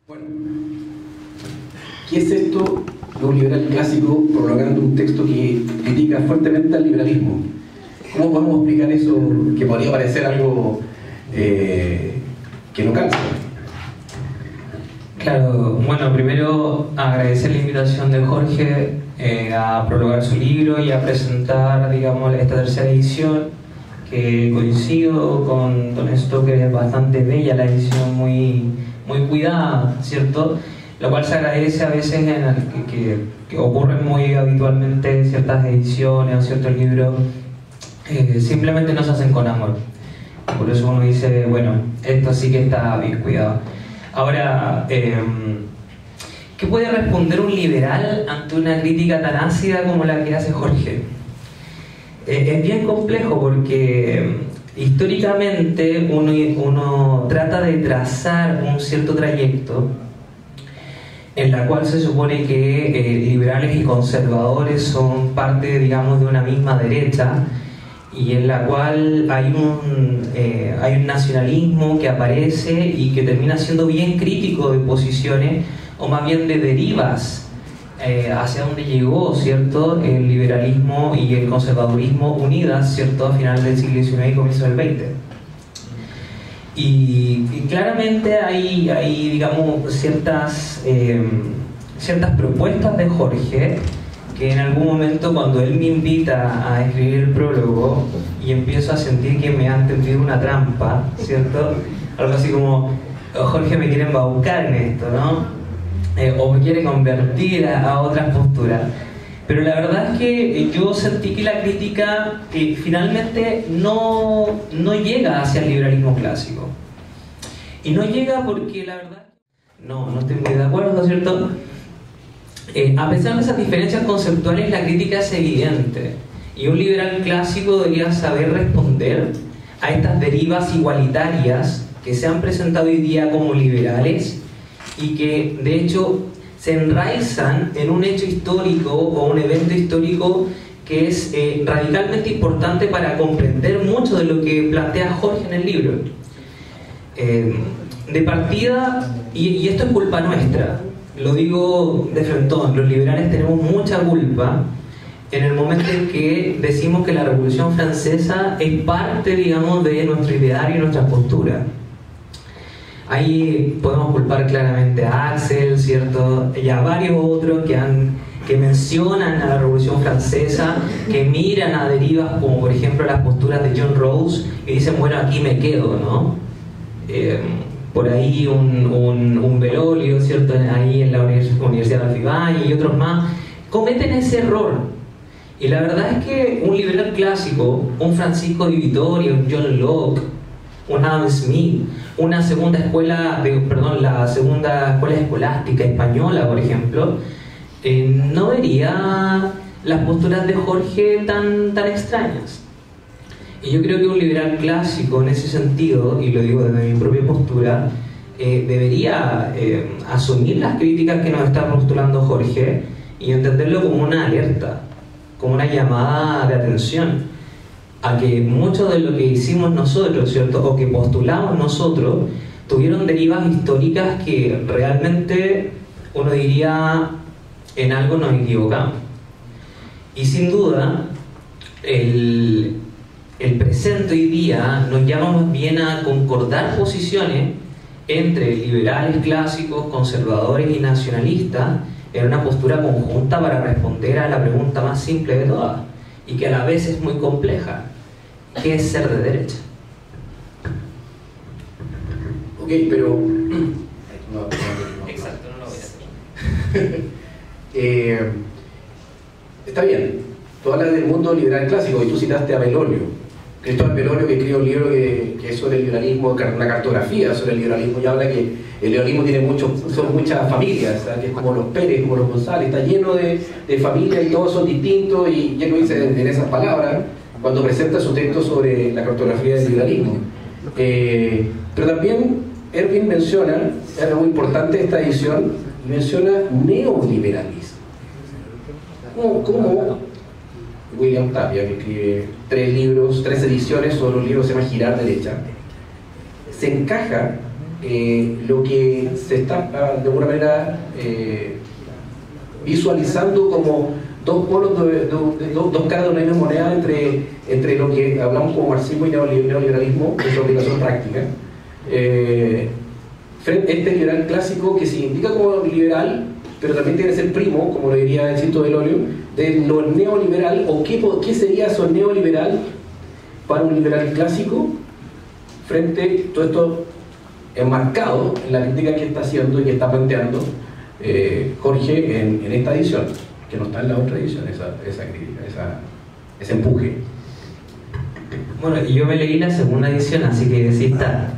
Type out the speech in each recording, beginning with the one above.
Bueno, ¿qué es esto de un liberal clásico prolongando un texto que critica fuertemente al liberalismo? ¿Cómo podemos explicar eso que podría parecer algo que no calza? Claro, bueno, primero agradecer la invitación de Jorge a prologar su libro y a presentar, digamos, esta tercera edición, que coincido con Don Esto, que es bastante bella la edición, muy cuidada, ¿cierto? Lo cual se agradece a veces que ocurren muy habitualmente ciertas ediciones o ciertos libros, simplemente no se hacen con amor. Por eso uno dice, bueno, esto sí que está bien cuidado. Ahora, ¿qué puede responder un liberal ante una crítica tan ácida como la que hace Jorge? Es bien complejo porque históricamente uno trata de trazar un cierto trayecto en la cual se supone que liberales y conservadores son parte, digamos, de una misma derecha, y en la cual hay un nacionalismo que aparece y que termina siendo bien crítico de posiciones, o más bien de derivas hacia donde llegó, ¿cierto?, el liberalismo y el conservadurismo unidas, ¿cierto?, a finales del siglo XIX y comienzo del XX. Y claramente hay digamos, ciertas propuestas de Jorge que en algún momento, cuando él me invita a escribir el prólogo y empiezo a sentir que me han tendido una trampa, ¿cierto?, algo así como, Jorge me quiere embaucar en esto, ¿no? O me quiere convertir a otras posturas. Pero la verdad es que yo sentí que la crítica finalmente no llega hacia el liberalismo clásico. Y no llega porque la verdad no estoy muy de acuerdo, ¿cierto? A pesar de esas diferencias conceptuales, la crítica es evidente. Y un liberal clásico debería saber responder a estas derivas igualitarias que se han presentado hoy día como liberales y que de hecho se enraizan en un hecho histórico o un evento histórico que es radicalmente importante para comprender mucho de lo que plantea Jorge en el libro. De partida, y esto es culpa nuestra, lo digo de frentón, los liberales tenemos mucha culpa en el momento en que decimos que la Revolución Francesa es parte, digamos, de nuestro ideario y nuestra postura. Ahí podemos culpar claramente a Axel, ¿cierto?, y a varios otros que mencionan a la Revolución Francesa, que miran a derivas como por ejemplo las posturas de John Rawls y dicen, bueno, aquí me quedo, ¿no? Por ahí un Belolio, ¿cierto?, ahí en la Universidad de Alfibán y otros más, cometen ese error. Y la verdad es que un liberal clásico, un Francisco de Vitoria, un John Locke, un Adam Smith, la segunda escuela escolástica española, por ejemplo, no vería las posturas de Jorge tan extrañas. Y yo creo que un liberal clásico en ese sentido, y lo digo desde mi propia postura, debería asumir las críticas que nos está postulando Jorge y entenderlo como una alerta, como una llamada de atención a que mucho de lo que hicimos nosotros, ¿cierto?, o que postulamos nosotros, tuvieron derivas históricas que realmente uno diría, en algo nos equivocamos. Y sin duda, el presente hoy día nos llama más bien a concordar posiciones entre liberales clásicos, conservadores y nacionalistas en una postura conjunta para responder a la pregunta más simple de todas y que a la vez es muy compleja: ¿qué es ser de derecha? Ok, pero... Exacto, no lo voy a hacer. Está bien, tú hablas del mundo liberal clásico y tú citaste a Belolio. Cristóbal Belolio, que escribe un libro que es sobre el liberalismo, una cartografía sobre el liberalismo, y habla que el liberalismo son muchas familias, ¿sabes?, que es como los Pérez, como los González, está lleno de familias y todos son distintos, y ya lo dice en esas palabras cuando presenta su texto sobre la cartografía del liberalismo. Pero también Erwin menciona, es algo importante esta edición, menciona neoliberalismo. ¿Cómo William Tapia, que escribe 3 ediciones sobre un libro que se llama Girar Derecha, se encaja lo que se está de alguna manera visualizando como dos polos, dos caras de una misma moneda entre lo que hablamos como marxismo y neoliberalismo en su aplicación práctica. Este liberal clásico que se indica como liberal, pero también tiene que ser primo, como lo diría el Cinto Belolio, de lo neoliberal, o qué sería eso neoliberal para un liberal clásico, frente a todo esto enmarcado en la crítica que está haciendo y que está planteando Jorge en esta edición, que no está en la otra edición, esa crítica, ese empuje. Bueno, yo me leí la segunda edición, así que sí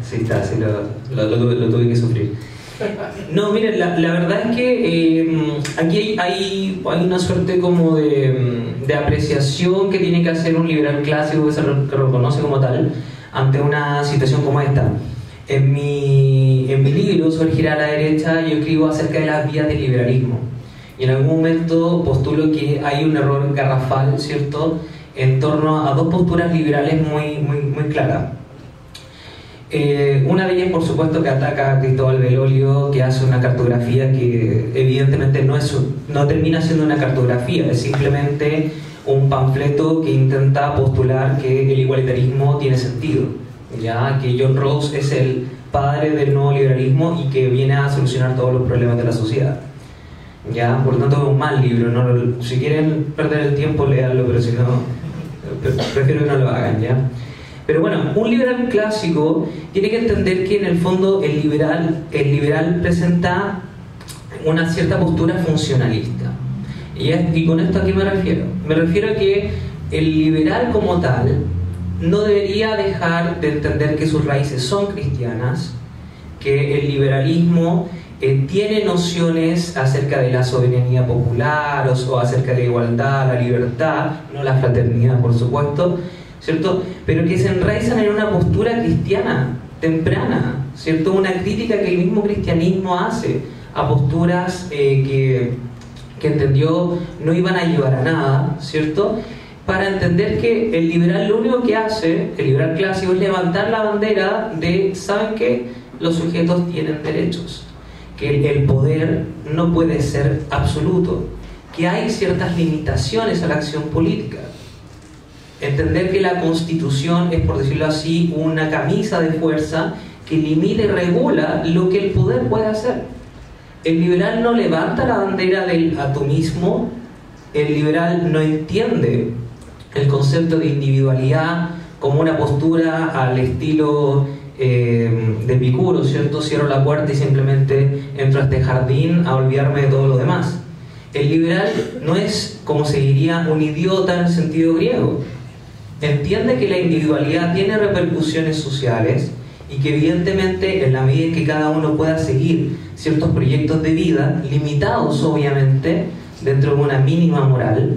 lo tuve que sufrir. No, miren, la verdad es que aquí hay una suerte como de apreciación que tiene que hacer un liberal clásico que se reconoce como tal ante una situación como esta. En mi libro, Sobre girar a la derecha, yo escribo acerca de las vías del liberalismo. Y en algún momento postulo que hay un error garrafal, ¿cierto?, en torno a dos posturas liberales muy claras. Una de ellas, por supuesto, que ataca a Cristóbal Belolio, que hace una cartografía que evidentemente no termina siendo una cartografía, es simplemente un panfleto que intenta postular que el igualitarismo tiene sentido, ya que John Rawls es el padre del nuevo liberalismo y que viene a solucionar todos los problemas de la sociedad. Ya, por lo tanto es un mal libro, si quieren perder el tiempo, léanlo, pero si no, prefiero que no lo hagan, ¿ya? Pero bueno, un liberal clásico tiene que entender que en el fondo el liberal presenta una cierta postura funcionalista. Y con esto, ¿a qué me refiero? Me refiero a que el liberal como tal no debería dejar de entender que sus raíces son cristianas, que el liberalismo tiene nociones acerca de la soberanía popular o acerca de la igualdad, la libertad, no la fraternidad, por supuesto, ¿cierto? Pero que se enraizan en una postura cristiana temprana, ¿cierto? Una crítica que el mismo cristianismo hace a posturas que entendió no iban a llevar a nada, ¿cierto? Para entender que el liberal lo único que hace, el liberal clásico, es levantar la bandera de, ¿saben qué? Los sujetos tienen derechos, que el poder no puede ser absoluto, que hay ciertas limitaciones a la acción política. Entender que la Constitución es, por decirlo así, una camisa de fuerza que limita y regula lo que el poder puede hacer. El liberal no levanta la bandera del atomismo, el liberal no entiende el concepto de individualidad como una postura al estilo de Epicuro, ¿cierto? Cierro la puerta y simplemente entro a este jardín a olvidarme de todo lo demás. El liberal no es, como se diría, un idiota en el sentido griego. Entiende que la individualidad tiene repercusiones sociales y que evidentemente en la medida en que cada uno pueda seguir ciertos proyectos de vida, limitados obviamente dentro de una mínima moral,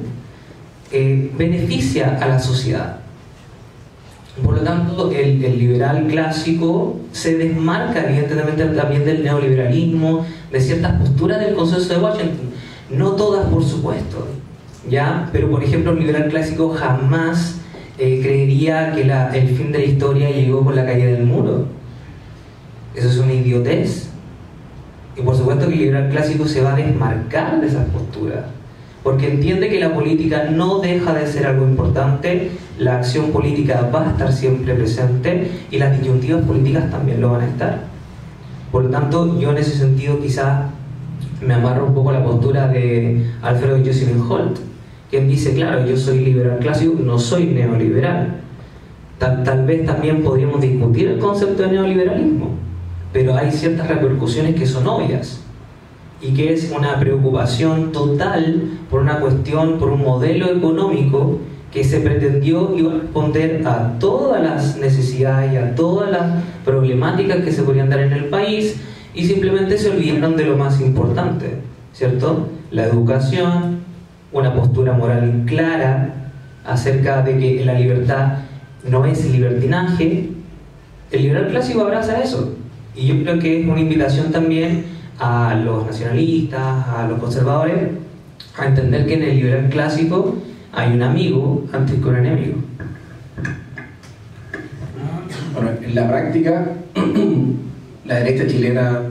beneficia a la sociedad. Por lo tanto, el liberal clásico se desmarca evidentemente también del neoliberalismo, de ciertas posturas del Consenso de Washington. No todas, por supuesto, ¿ya? Pero por ejemplo, el liberal clásico jamás creería que el fin de la historia llegó con la caída del muro. Eso es una idiotez. Y por supuesto que el liberal clásico se va a desmarcar de esas posturas, porque entiende que la política no deja de ser algo importante, la acción política va a estar siempre presente y las disyuntivas políticas también lo van a estar. Por lo tanto, yo en ese sentido quizá me amarro un poco a la postura de Alfredo Jocelyn Holt, quien dice, claro, yo soy liberal clásico, no soy neoliberal. Tal vez también podríamos discutir el concepto de neoliberalismo, pero hay ciertas repercusiones que son obvias y que es una preocupación total por una cuestión, por un modelo económico que se pretendió iba a responder a todas las necesidades y a todas las problemáticas que se podían dar en el país, y simplemente se olvidaron de lo más importante, ¿cierto? La educación, una postura moral clara acerca de que la libertad no es libertinaje. El liberal clásico abraza eso, y yo creo que es una invitación también a los nacionalistas, a los conservadores, a entender que en el liberal clásico hay un amigo antes que un enemigo. Bueno, en la práctica, La derecha chilena,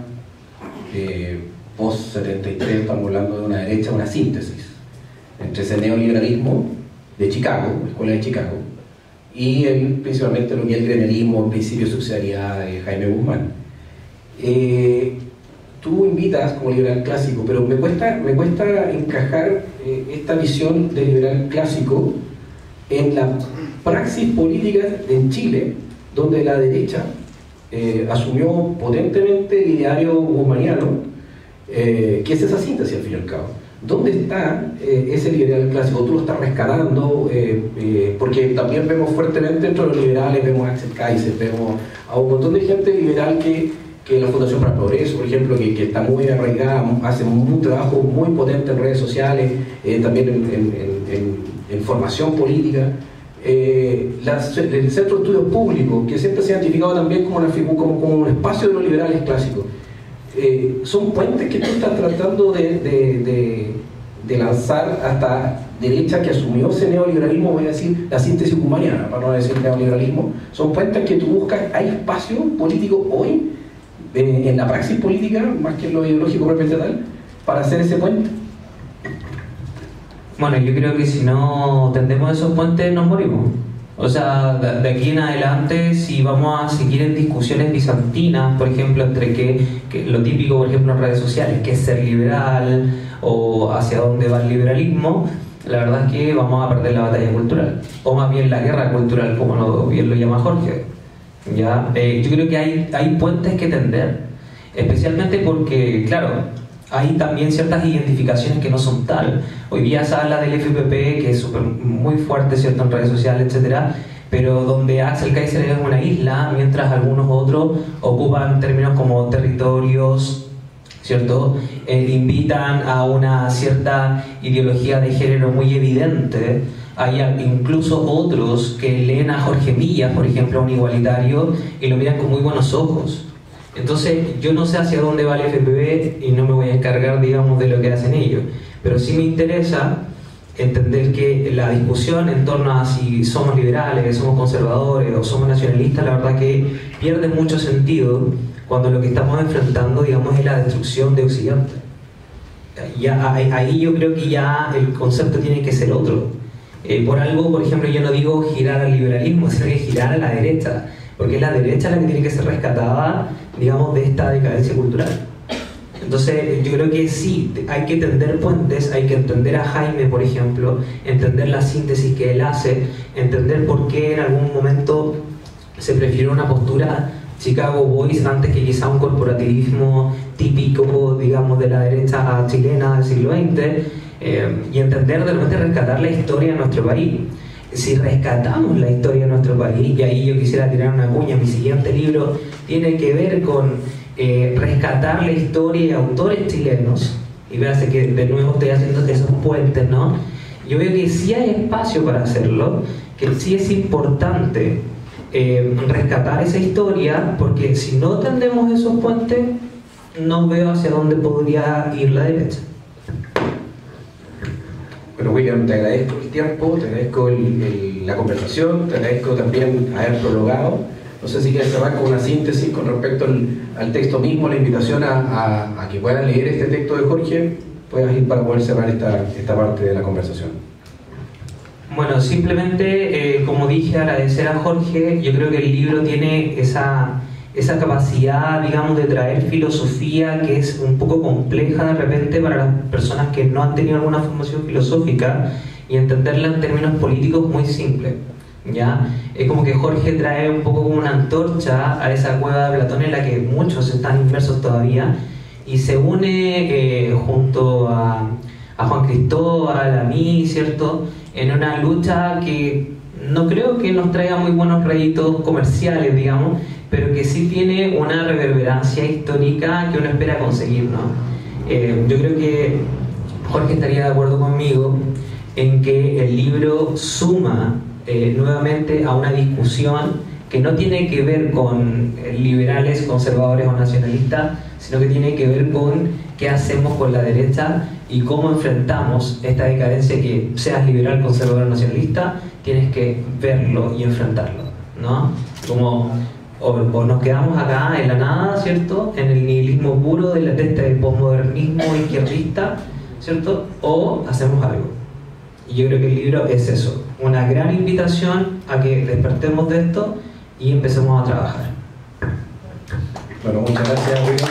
post-73, estamos hablando de una derecha, una síntesis entre ese neoliberalismo de Chicago, la escuela de Chicago, y principalmente lo que es el gremialismo, el principio de subsidiariedad de Jaime Guzmán. Tú invitas como liberal clásico, pero me cuesta encajar esta visión de liberal clásico en la praxis política en Chile, donde la derecha asumió potentemente el ideario guzmaniano, que es esa síntesis al fin y al cabo. ¿Dónde está ese liberal clásico? Tú lo estás rescatando, porque también vemos fuertemente dentro de los liberales, vemos a Axel Kaiser, vemos a un montón de gente liberal que la Fundación para el Progreso, por ejemplo, que está muy arraigada, hace un trabajo muy potente en redes sociales, también en formación política. El Centro de Estudios Públicos, que siempre se ha identificado también como un espacio de los liberales clásicos. Son puentes que tú estás tratando de lanzar hasta derecha que asumió ese neoliberalismo, voy a decir la síntesis guzmaniana, para no decir neoliberalismo. Son puentes que tú buscas. ¿Hay espacio político hoy en la praxis política, más que en lo ideológico propiamente tal, para hacer ese puente? Bueno, yo creo que si no tendemos esos puentes nos morimos. O sea, de aquí en adelante, si vamos a seguir en discusiones bizantinas, por ejemplo, entre que lo típico, por ejemplo, en redes sociales, que es ser liberal o hacia dónde va el liberalismo, la verdad es que vamos a perder la batalla cultural, o más bien la guerra cultural, como bien lo llama Jorge. ¿Ya? Yo creo que hay puentes que tender, especialmente porque, claro, hay también ciertas identificaciones que no son tal. Hoy día se habla del FPP, que es muy fuerte, ¿cierto?, en redes sociales, etcétera, pero donde Axel Kaiser es una isla, mientras algunos otros ocupan términos como territorios, ¿cierto? Invitan a una cierta ideología de género muy evidente. Hay incluso otros que leen a Jorge Villas, por ejemplo, un igualitario, y lo miran con muy buenos ojos. Entonces, yo no sé hacia dónde va el FPV y no me voy a encargar, digamos, de lo que hacen ellos. Pero sí me interesa entender que la discusión en torno a si somos liberales, somos conservadores o somos nacionalistas, la verdad que pierde mucho sentido cuando lo que estamos enfrentando, digamos, es la destrucción de Occidente. Ahí yo creo que ya el concepto tiene que ser otro. Por algo, por ejemplo, yo no digo girar al liberalismo, sino que girar a la derecha, porque es la derecha la que tiene que ser rescatada, digamos, de esta decadencia cultural. Entonces, yo creo que sí, hay que tender puentes, hay que entender a Jaime, por ejemplo, entender la síntesis que él hace, entender por qué en algún momento se prefirió una postura Chicago Boys antes que quizá un corporativismo típico, digamos, de la derecha chilena del siglo XX, y entender, de repente, rescatar la historia de nuestro país. Si rescatamos la historia de nuestro país, y ahí yo quisiera tirar una cuña, mi siguiente libro tiene que ver con rescatar la historia y autores chilenos, y véase que de nuevo estoy haciendo esos puentes, ¿no? Yo veo que sí hay espacio para hacerlo, que sí es importante rescatar esa historia, porque si no tendemos esos puentes, no veo hacia dónde podría ir la derecha. Bueno, William, te agradezco el tiempo, te agradezco la conversación, te agradezco también haber prologado. No sé si quieres cerrar con una síntesis con respecto al texto mismo, la invitación a que puedan leer este texto de Jorge, puedas ir para poder cerrar esta parte de la conversación. Bueno, simplemente, como dije, agradecer a Jorge. Yo creo que el libro tiene esa capacidad, digamos, de traer filosofía que es un poco compleja de repente para las personas que no han tenido alguna formación filosófica, y entenderla en términos políticos muy simple, ¿ya? Es como que Jorge trae un poco como una antorcha a esa cueva de Platón en la que muchos están inmersos todavía, y se une junto a Juan Cristóbal, a mí, ¿cierto?, en una lucha que no creo que nos traiga muy buenos réditos comerciales, digamos, pero que sí tiene una reverberancia histórica que uno espera conseguir, ¿no? Yo creo que Jorge estaría de acuerdo conmigo en que el libro suma nuevamente a una discusión que no tiene que ver con liberales, conservadores o nacionalistas, sino que tiene que ver con qué hacemos con la derecha y cómo enfrentamos esta decadencia. Que seas liberal, conservador o nacionalista, tienes que verlo y enfrentarlo, ¿no? Como o nos quedamos acá en la nada, ¿cierto? En el nihilismo puro de este posmodernismo izquierdista, ¿cierto? O hacemos algo. Y yo creo que el libro es eso, una gran invitación a que despertemos de esto y empecemos a trabajar. Bueno, muchas gracias, William.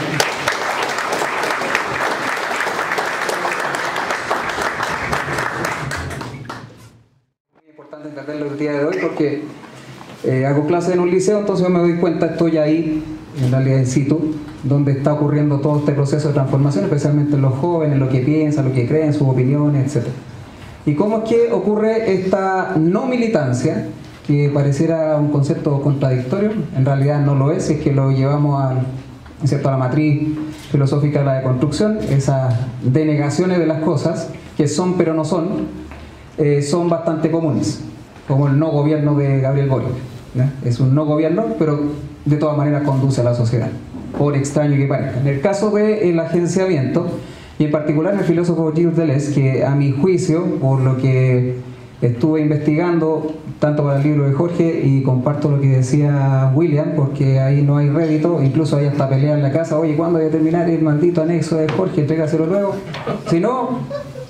Es importante entenderlo el día de hoy porque hago clases en un liceo, entonces yo me doy cuenta, estoy ahí, en realidad in situ, donde está ocurriendo todo este proceso de transformación, especialmente en los jóvenes, lo que piensan, lo que creen, sus opiniones, etc. Y cómo es que ocurre esta no militancia, que pareciera un concepto contradictorio, en realidad no lo es que lo llevamos a la matriz filosófica de la deconstrucción, esas denegaciones de las cosas, que son pero no son, son bastante comunes, como el no gobierno de Gabriel Boric, ¿no? Es un no gobierno, pero de todas maneras conduce a la sociedad, por extraño que parezca. En el caso del agenciamiento, y en particular el filósofo Gilles Deleuze, que a mi juicio, por lo que estuve investigando tanto para el libro de Jorge, y comparto lo que decía William, porque ahí no hay rédito, incluso hay hasta pelea en la casa, oye, ¿cuándo voy a terminar el maldito anexo de Jorge? Entrégaselo luego, si no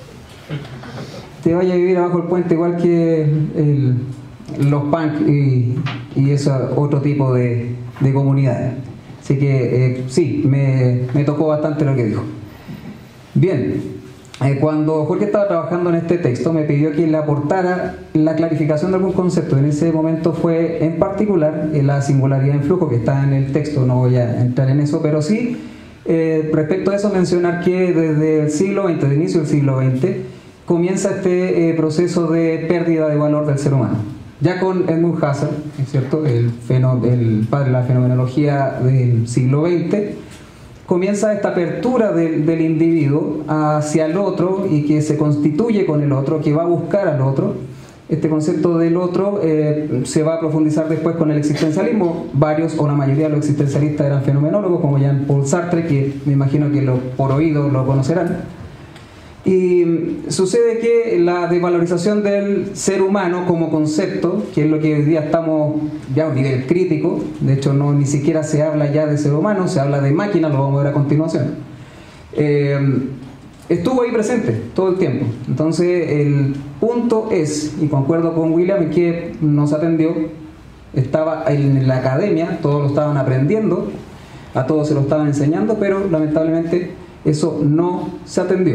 te vaya a vivir abajo el puente igual que los punk y ese otro tipo de comunidades. Así que sí, me tocó bastante lo que dijo. Bien, cuando Jorge estaba trabajando en este texto me pidió que le aportara la clarificación de algún concepto. En ese momento fue en particular la singularidad en flujo, que está en el texto, no voy a entrar en eso, pero sí respecto a eso mencionar que desde el siglo XX, desde el inicio del siglo XX, comienza este proceso de pérdida de valor del ser humano. Ya con Edmund Husserl, ¿cierto? El padre de la fenomenología del siglo XX, comienza esta apertura del individuo hacia el otro y que se constituye con el otro, que va a buscar al otro. Este concepto del otro se va a profundizar después con el existencialismo. Varios o la mayoría de los existencialistas eran fenomenólogos, como Jean-Paul Sartre, que me imagino que por oído lo conocerán. Y sucede que la desvalorización del ser humano como concepto, que es lo que hoy día estamos ya a un nivel crítico, de hecho ni siquiera se habla ya de ser humano, se habla de máquina, lo vamos a ver a continuación, estuvo ahí presente todo el tiempo. Entonces el punto es, y concuerdo con William, que nos atendió, estaba en la academia, todos lo estaban aprendiendo, a todos se lo estaban enseñando, pero lamentablemente eso no se atendió.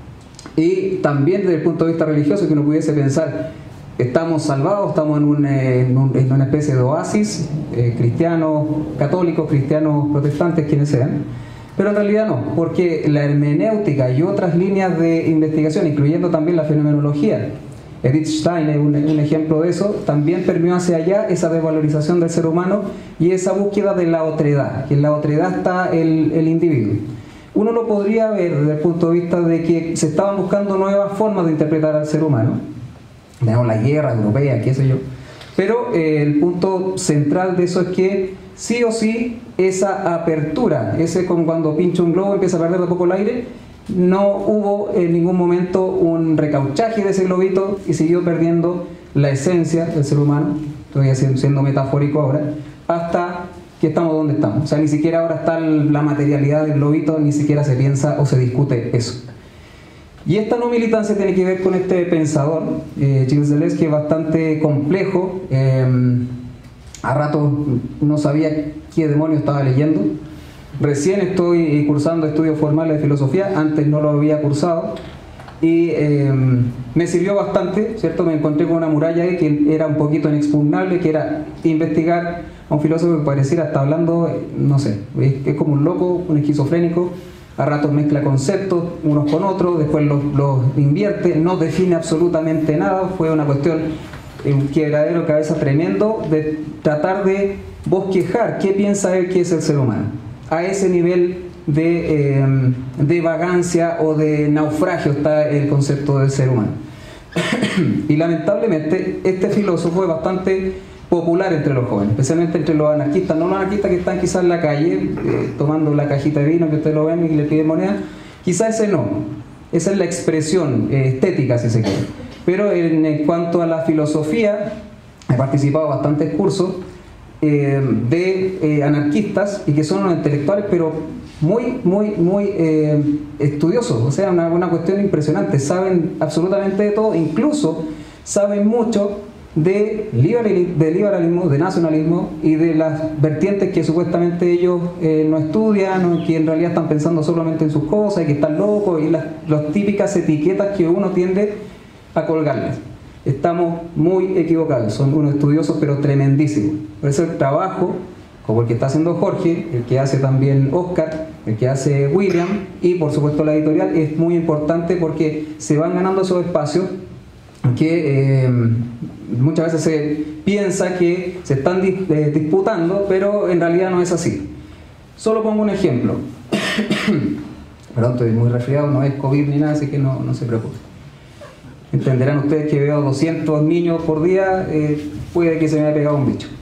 Y también desde el punto de vista religioso, que uno pudiese pensar, estamos salvados, estamos en una especie de oasis, cristianos católicos, cristianos protestantes, quienes sean, pero en realidad no, porque la hermenéutica y otras líneas de investigación, incluyendo también la fenomenología, Edith Stein es un ejemplo de eso, también permeó hacia allá esa desvalorización del ser humano y esa búsqueda de la otredad, que en la otredad está el individuo. Uno lo podría ver desde el punto de vista de que se estaban buscando nuevas formas de interpretar al ser humano, digamos la guerra europea, qué sé yo, pero el punto central de eso es que sí o sí esa apertura, ese como cuando pincha un globo empieza a perder de poco el aire, no hubo en ningún momento un recauchaje de ese globito y siguió perdiendo la esencia del ser humano, estoy siendo metafórico ahora, hasta que estamos donde estamos. O sea, ni siquiera ahora está la materialidad del globito, ni siquiera se piensa o se discute eso. Y esta no militancia tiene que ver con este pensador, Gilles Deleuze, que es bastante complejo. A ratos no sabía qué demonio estaba leyendo. Recién estoy cursando estudios formales de filosofía, antes no lo había cursado. Y me sirvió bastante, ¿cierto? Me encontré con una muralla ahí que era un poquito inexpugnable, que era investigar a un filósofo que pareciera estar hablando, no sé, es como un loco, un esquizofrénico, a ratos mezcla conceptos unos con otros, después los invierte, no define absolutamente nada. Fue una cuestión, un quiebradero de cabeza tremendo de tratar de bosquejar qué piensa él que es el ser humano, a ese nivel de vagancia o de naufragio está el concepto del ser humano. Y lamentablemente este filósofo es bastante popular entre los jóvenes, especialmente entre los anarquistas, no los anarquistas que están quizás en la calle tomando la cajita de vino que ustedes lo ven y le piden moneda, quizás ese no, esa es la expresión estética si se quiere, pero en cuanto a la filosofía he participado en bastantes cursos de anarquistas y que son unos intelectuales, pero muy estudiosos, o sea, una cuestión impresionante, saben absolutamente de todo, incluso saben mucho de liberalismo, de nacionalismo y de las vertientes que supuestamente ellos no estudian, que en realidad están pensando solamente en sus cosas y que están locos, y las típicas etiquetas que uno tiende a colgarles. Estamos muy equivocados, son unos estudiosos pero tremendísimos. Por eso el trabajo, como el que está haciendo Jorge, el que hace también Oscar, el que hace William y por supuesto la editorial, es muy importante porque se van ganando esos espacios que muchas veces se piensa que se están disputando, pero en realidad no es así. Solo pongo un ejemplo. Perdón, estoy muy resfriado, no es COVID ni nada, así que no se preocupen. Entenderán ustedes que veo 200 niños por día, puede que se me haya pegado un bicho.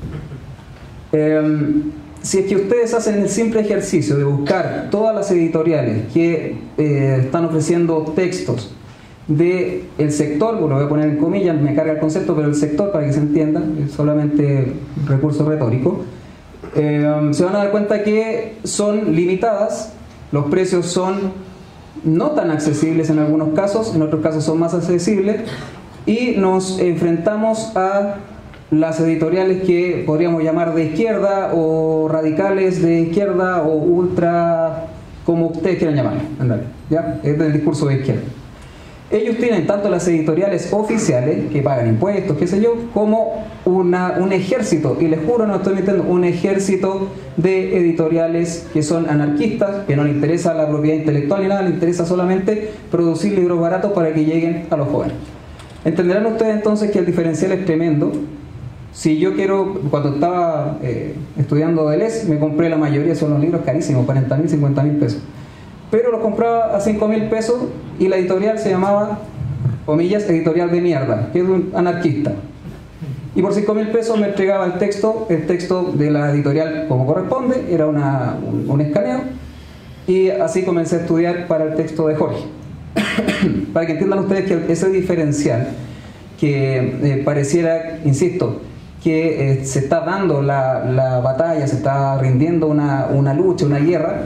Si es que ustedes hacen el simple ejercicio de buscar todas las editoriales que están ofreciendo textos del sector, lo voy a poner en comillas, me carga el concepto, pero el sector, para que se entienda, es solamente recurso retórico, se van a dar cuenta que son limitadas, los precios son no tan accesibles en algunos casos, en otros casos son más accesibles, y nos enfrentamos a las editoriales que podríamos llamar de izquierda o radicales de izquierda o ultra, como ustedes quieran llamarlo, ¿ya? Es del discurso de izquierda. Ellos tienen tanto las editoriales oficiales que pagan impuestos, qué sé yo, como un ejército, y les juro, no estoy mintiendo, un ejército de editoriales que son anarquistas, que no les interesa la propiedad intelectual ni nada, les interesa solamente producir libros baratos para que lleguen a los jóvenes. Entenderán ustedes entonces que el diferencial es tremendo. Si yo quiero, cuando estaba estudiando Deleuze, me compré la mayoría, son los libros carísimos, 40.000, 50.000 pesos. Pero los compraba a 5.000 pesos y la editorial se llamaba, comillas, editorial de mierda, que es un anarquista. Y por 5.000 pesos me entregaba el texto de la editorial como corresponde, era un escaneo, y así comencé a estudiar para el texto de Jorge. Para que entiendan ustedes que ese diferencial que pareciera, insisto, que se está dando la batalla, se está rindiendo una lucha, una guerra,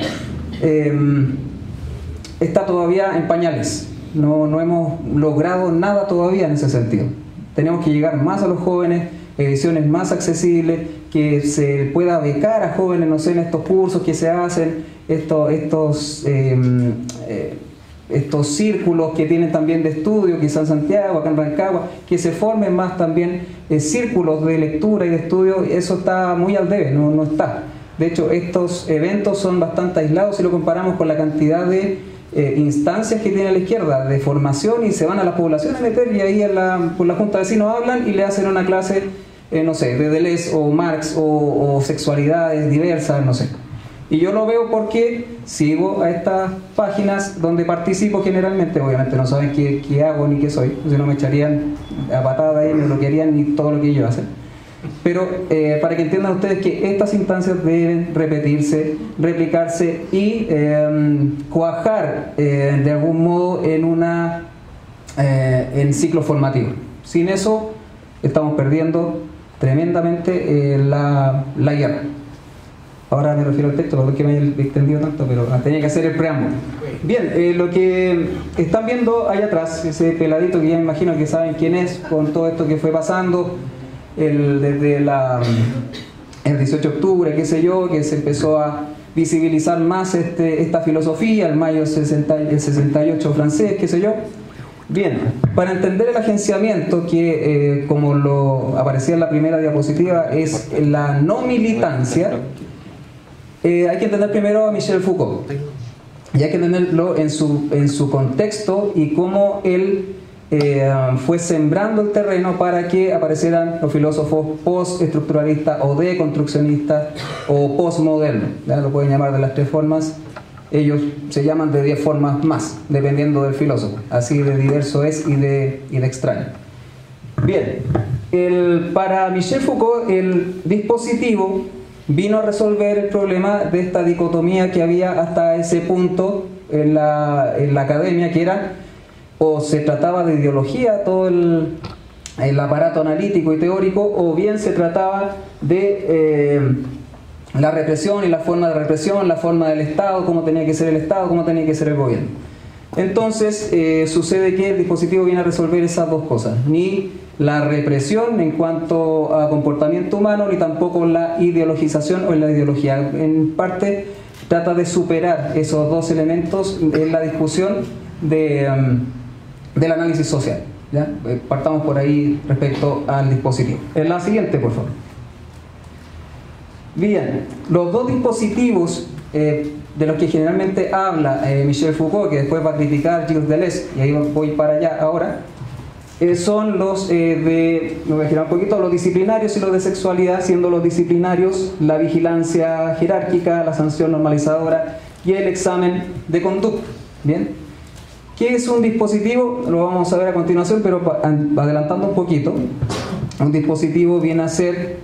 está todavía en pañales. No hemos logrado nada todavía en ese sentido. Tenemos que llegar más a los jóvenes, ediciones más accesibles, que se pueda becar a jóvenes, no sé, en estos cursos que se hacen, estos círculos que tienen también de estudio, quizá en Santiago, acá en Rancagua, que se formen más también círculos de lectura y de estudio. Eso está muy al debe, no está. De hecho, estos eventos son bastante aislados si lo comparamos con la cantidad de instancias que tiene la izquierda de formación, y se van a las poblaciones a meter, y ahí por la junta de vecinos hablan y le hacen una clase, no sé, de Deleuze o Marx o sexualidades diversas, no sé. Y yo lo veo porque sigo a estas páginas donde participo generalmente. Obviamente no saben qué hago ni qué soy, si no me echarían a patada y me bloquearían ni todo lo que ellos hacen. Pero para que entiendan ustedes que estas instancias deben repetirse, replicarse y cuajar de algún modo en ciclo formativo. Sin eso estamos perdiendo tremendamente la guerra. Ahora me refiero al texto, perdón que me haya extendido tanto, pero tenía que hacer el preámbulo. Bien, lo que están viendo ahí atrás, ese peladito que ya me imagino que saben quién es, con todo esto que fue pasando, desde el 18 de octubre, qué sé yo, que se empezó a visibilizar más esta filosofía, el mayo el 68 francés, qué sé yo. Bien, para entender el agenciamiento, que como lo aparecía en la primera diapositiva, es la no militancia, hay que entender primero a Michel Foucault, y hay que entenderlo en su contexto y cómo él fue sembrando el terreno para que aparecieran los filósofos post-estructuralistas o deconstruccionistas o postmodernos. Lo pueden llamar de las tres formas. Ellos se llaman de 10 formas más, dependiendo del filósofo. Así de diverso es y de extraño. Bien, para Michel Foucault el dispositivo vino a resolver el problema de esta dicotomía que había hasta ese punto en la academia, que era o se trataba de ideología todo el aparato analítico y teórico, o bien se trataba de la represión y la forma de represión, la forma del Estado, cómo tenía que ser el Estado, cómo tenía que ser el gobierno. Entonces sucede que el dispositivo viene a resolver esas dos cosas: ni la represión en cuanto a comportamiento humano, ni tampoco la ideologización o la ideología. En parte trata de superar esos dos elementos en la discusión del análisis social, ¿ya? Partamos por ahí respecto al dispositivo. En la siguiente, por favor. Bien, los dos dispositivos de los que generalmente habla Michel Foucault, que después va a criticar Gilles Deleuze, y ahí voy para allá ahora, son los me voy a girar un poquito, los disciplinarios y los de sexualidad, siendo los disciplinarios la vigilancia jerárquica, la sanción normalizadora y el examen de conducta. Bien, ¿qué es un dispositivo? Lo vamos a ver a continuación, pero adelantando un poquito. Un dispositivo viene a ser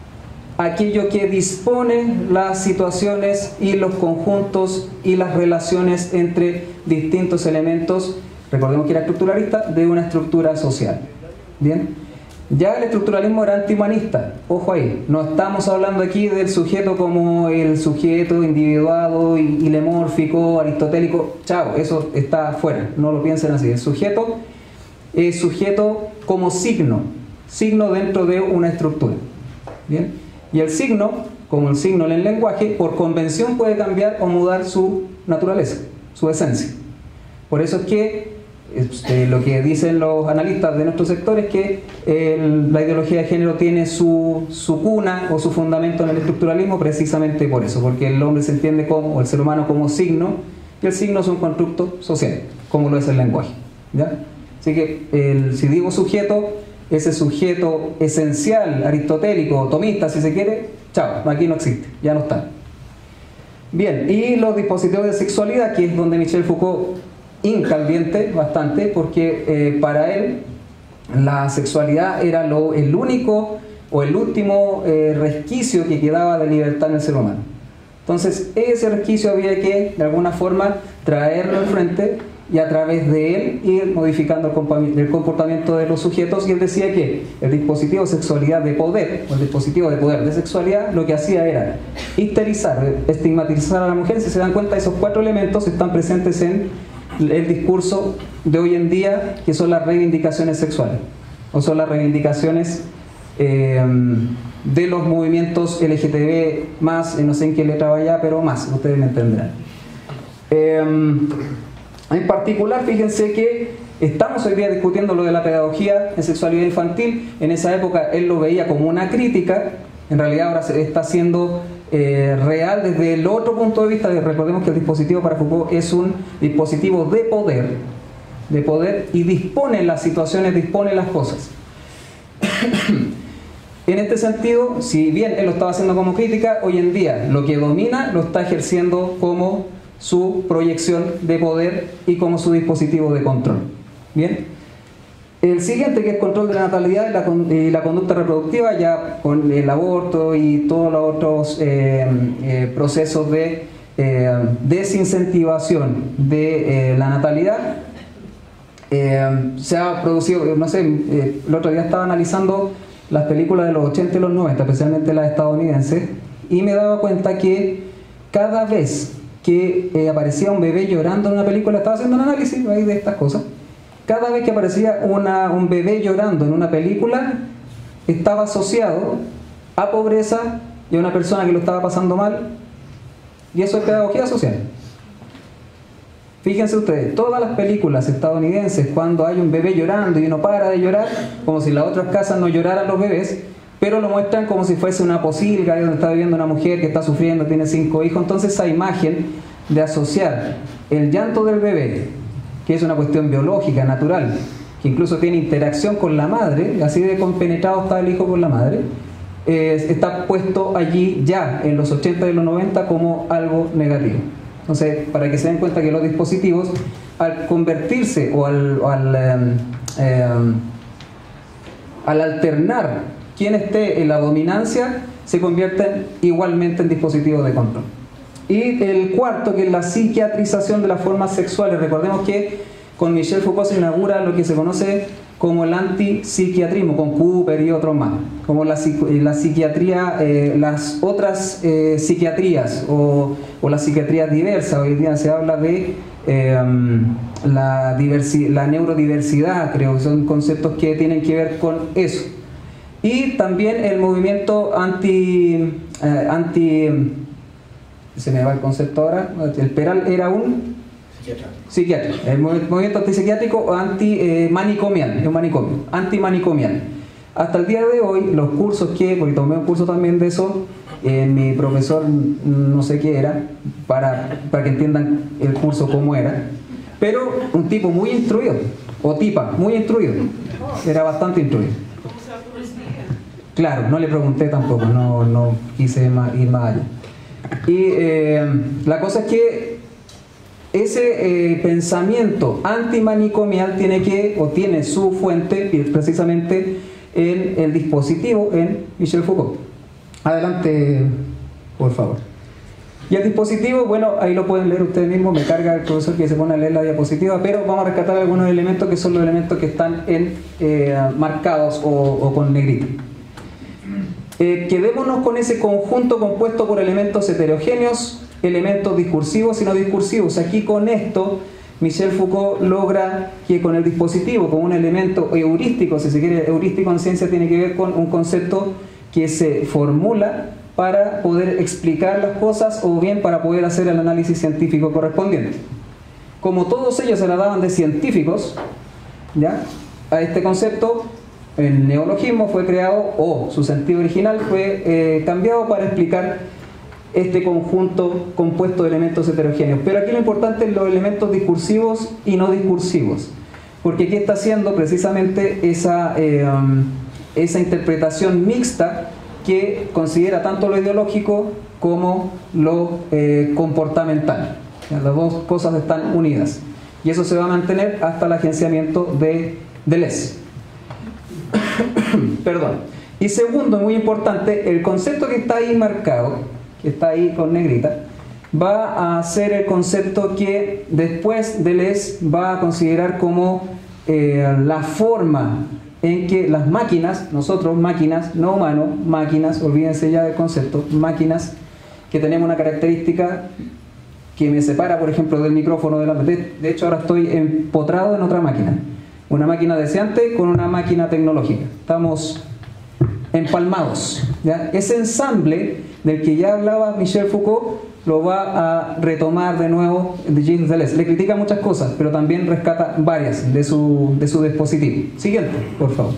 aquello que dispone las situaciones y los conjuntos y las relaciones entre distintos elementos, recordemos que era estructuralista, de una estructura social. Bien, ya el estructuralismo era antihumanista, ojo ahí, no estamos hablando aquí del sujeto como el sujeto individuado y lemórfico, aristotélico, chao, eso está fuera, no lo piensen así. El sujeto es sujeto como signo dentro de una estructura. Bien, y el signo, como el signo en el lenguaje, por convención puede cambiar o mudar su naturaleza, su esencia. Por eso es que lo que dicen los analistas de nuestro sector es que la ideología de género tiene su cuna o su fundamento en el estructuralismo, precisamente por eso, porque el hombre se entiende como, o el ser humano, como signo, y el signo es un constructo social, como lo es el lenguaje, ¿ya? Así que si digo sujeto, ese sujeto esencial, aristotélico, tomista, si se quiere, chao, aquí no existe, ya no está. Bien, y los dispositivos de sexualidad, que es donde Michel Foucault hinca el diente bastante, porque para él la sexualidad era el único o el último resquicio que quedaba de libertad en el ser humano. Entonces ese resquicio había que de alguna forma traerlo al frente y a través de él ir modificando el comportamiento de los sujetos. Y él decía que el dispositivo de sexualidad de poder, o el dispositivo de poder de sexualidad, lo que hacía era histerizar, estigmatizar a la mujer. Si se dan cuenta, esos cuatro elementos están presentes en el discurso de hoy en día, que son las reivindicaciones sexuales, o son las reivindicaciones de los movimientos LGTB más, no sé en qué letra vaya, pero más, ustedes me entenderán. En particular, fíjense que estamos hoy día discutiendo lo de la pedagogía en sexualidad infantil. En esa época él lo veía como una crítica, en realidad ahora se está haciendo real desde el otro punto de vista. Recordemos que el dispositivo para Foucault es un dispositivo de poder y dispone las situaciones, dispone las cosas. En este sentido, si bien él lo estaba haciendo como crítica, hoy en día lo que domina lo está ejerciendo como su proyección de poder y como su dispositivo de control. Bien, el siguiente, que es control de la natalidad y la conducta reproductiva, ya con el aborto y todos los otros procesos de desincentivación de la natalidad. Se ha producido, no sé, el otro día estaba analizando las películas de los 80 y los 90, especialmente las estadounidenses, y me daba cuenta que cada vez que aparecía un bebé llorando en una película, estaba haciendo un análisis ahí de estas cosas, cada vez que aparecía un bebé llorando en una película, estaba asociado a pobreza y a una persona que lo estaba pasando mal, y eso es pedagogía social. Fíjense ustedes, todas las películas estadounidenses, cuando hay un bebé llorando y no para de llorar, como si en las otras casas no lloraran los bebés, pero lo muestran como si fuese una posilga donde está viviendo una mujer que está sufriendo, tiene 5 hijos. Entonces esa imagen de asociar el llanto del bebé, que es una cuestión biológica, natural, que incluso tiene interacción con la madre, así de compenetrado está el hijo con la madre, está puesto allí ya en los 80 y los 90 como algo negativo. Entonces, para que se den cuenta que los dispositivos, al convertirse o al alternar quien esté en la dominancia, se convierten igualmente en dispositivos de control. Y el cuarto, que es la psiquiatrización de las formas sexuales. Recordemos que con Michel Foucault se inaugura lo que se conoce como el antipsiquiatrismo, con Cooper y otros más, como la psiquiatría, las otras psiquiatrías o las psiquiatrías diversas. Hoy día se habla de la neurodiversidad, creo que son conceptos que tienen que ver con eso. Y también el movimiento se me va el concepto ahora, el Peral era un psiquiatra, el movimiento antipsiquiátrico o antimanicomial, es un manicomio, antimanicomial. Hasta el día de hoy, los cursos porque tomé un curso también de eso, mi profesor no sé qué era, para que entiendan el curso cómo era, pero un tipo muy instruido, o tipa, muy instruido, era bastante instruido. Claro, no le pregunté tampoco, no quise ir más allá. Y la cosa es que ese pensamiento antimanicomial tiene su fuente precisamente en el dispositivo, en Michel Foucault. Adelante, por favor. Y el dispositivo, bueno, ahí lo pueden leer ustedes mismos, me carga el profesor que se pone a leer la diapositiva, pero vamos a rescatar algunos elementos que son los elementos que están marcados o con negrita. Quedémonos con ese conjunto compuesto por elementos heterogéneos, elementos discursivos y no discursivos. Aquí con esto Michel Foucault logra que con el dispositivo, con un elemento heurístico, si se quiere, heurístico en ciencia tiene que ver con un concepto que se formula para poder explicar las cosas o bien para poder hacer el análisis científico correspondiente. Como todos ellos se la daban de científicos, ¿ya? A este concepto el neologismo fue creado, o su sentido original fue cambiado para explicar este conjunto compuesto de elementos heterogéneos. Pero aquí lo importante es los elementos discursivos y no discursivos, porque aquí está haciendo precisamente esa interpretación mixta que considera tanto lo ideológico como lo comportamental. Las dos cosas están unidas y eso se va a mantener hasta el agenciamiento de Deleuze. Perdón. Y segundo, muy importante, el concepto que está ahí marcado, que está ahí con negrita, va a ser el concepto que después Deleuze va a considerar como la forma en que las máquinas, nosotros máquinas, no humanos, máquinas, olvídense ya del concepto, máquinas que tenemos una característica que me separa, por ejemplo, del micrófono de hecho ahora estoy empotrado en otra máquina, una máquina deseante con una máquina tecnológica, estamos empalmados, ¿ya? Ese ensamble del que ya hablaba Michel Foucault lo va a retomar de nuevo de Gilles Deleuze. Le critica muchas cosas, pero también rescata varias de su dispositivo. Siguiente, por favor.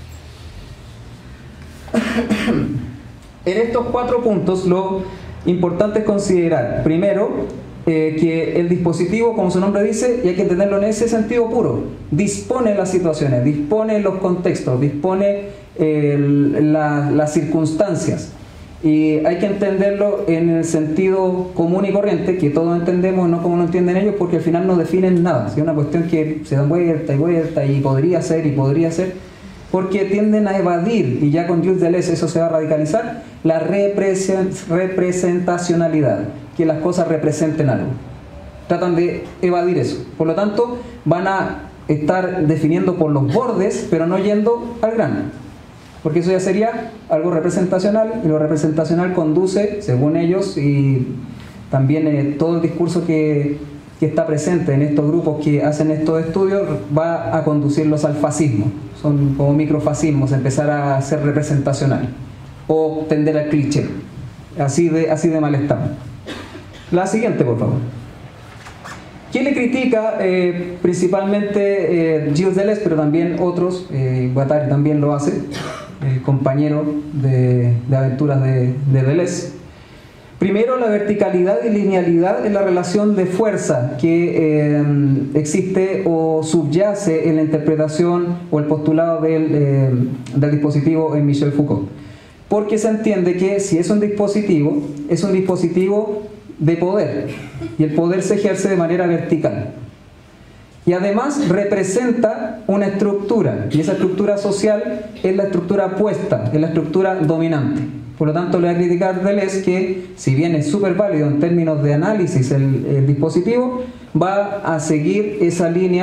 En estos 4 puntos lo importante es considerar, primero, que el dispositivo, como su nombre dice, y hay que entenderlo en ese sentido puro, dispone las situaciones, dispone los contextos, dispone las circunstancias. Y hay que entenderlo en el sentido común y corriente, que todos entendemos, no como lo entienden ellos, porque al final no definen nada. Es una cuestión que se da vuelta y podría ser, porque tienden a evadir, y ya con Gilles Deleuze eso se va a radicalizar, la representacionalidad, que las cosas representen algo. Tratan de evadir eso. Por lo tanto, van a estar definiendo por los bordes, pero no yendo al grano. Porque eso ya sería algo representacional, y lo representacional conduce, según ellos, y también todo el discurso que está presente en estos grupos que hacen estos estudios, va a conducirlos al fascismo. Son como microfascismos, empezar a ser representacional o tender al cliché. Así de mal estamos. La siguiente, por favor. ¿Quién le critica? Principalmente Gilles Deleuze, pero también otros, Guattari también lo hace, el compañero de aventuras de Deleuze. Primero, la verticalidad y linealidad en la relación de fuerza que existe o subyace en la interpretación o el postulado del dispositivo en Michel Foucault. Porque se entiende que si es un dispositivo de poder, y el poder se ejerce de manera vertical. Y además representa una estructura, y esa estructura social es la estructura puesta, es la estructura dominante. Por lo tanto, le voy a criticar Deleuze que, si bien es súper válido en términos de análisis el dispositivo, va a seguir esa línea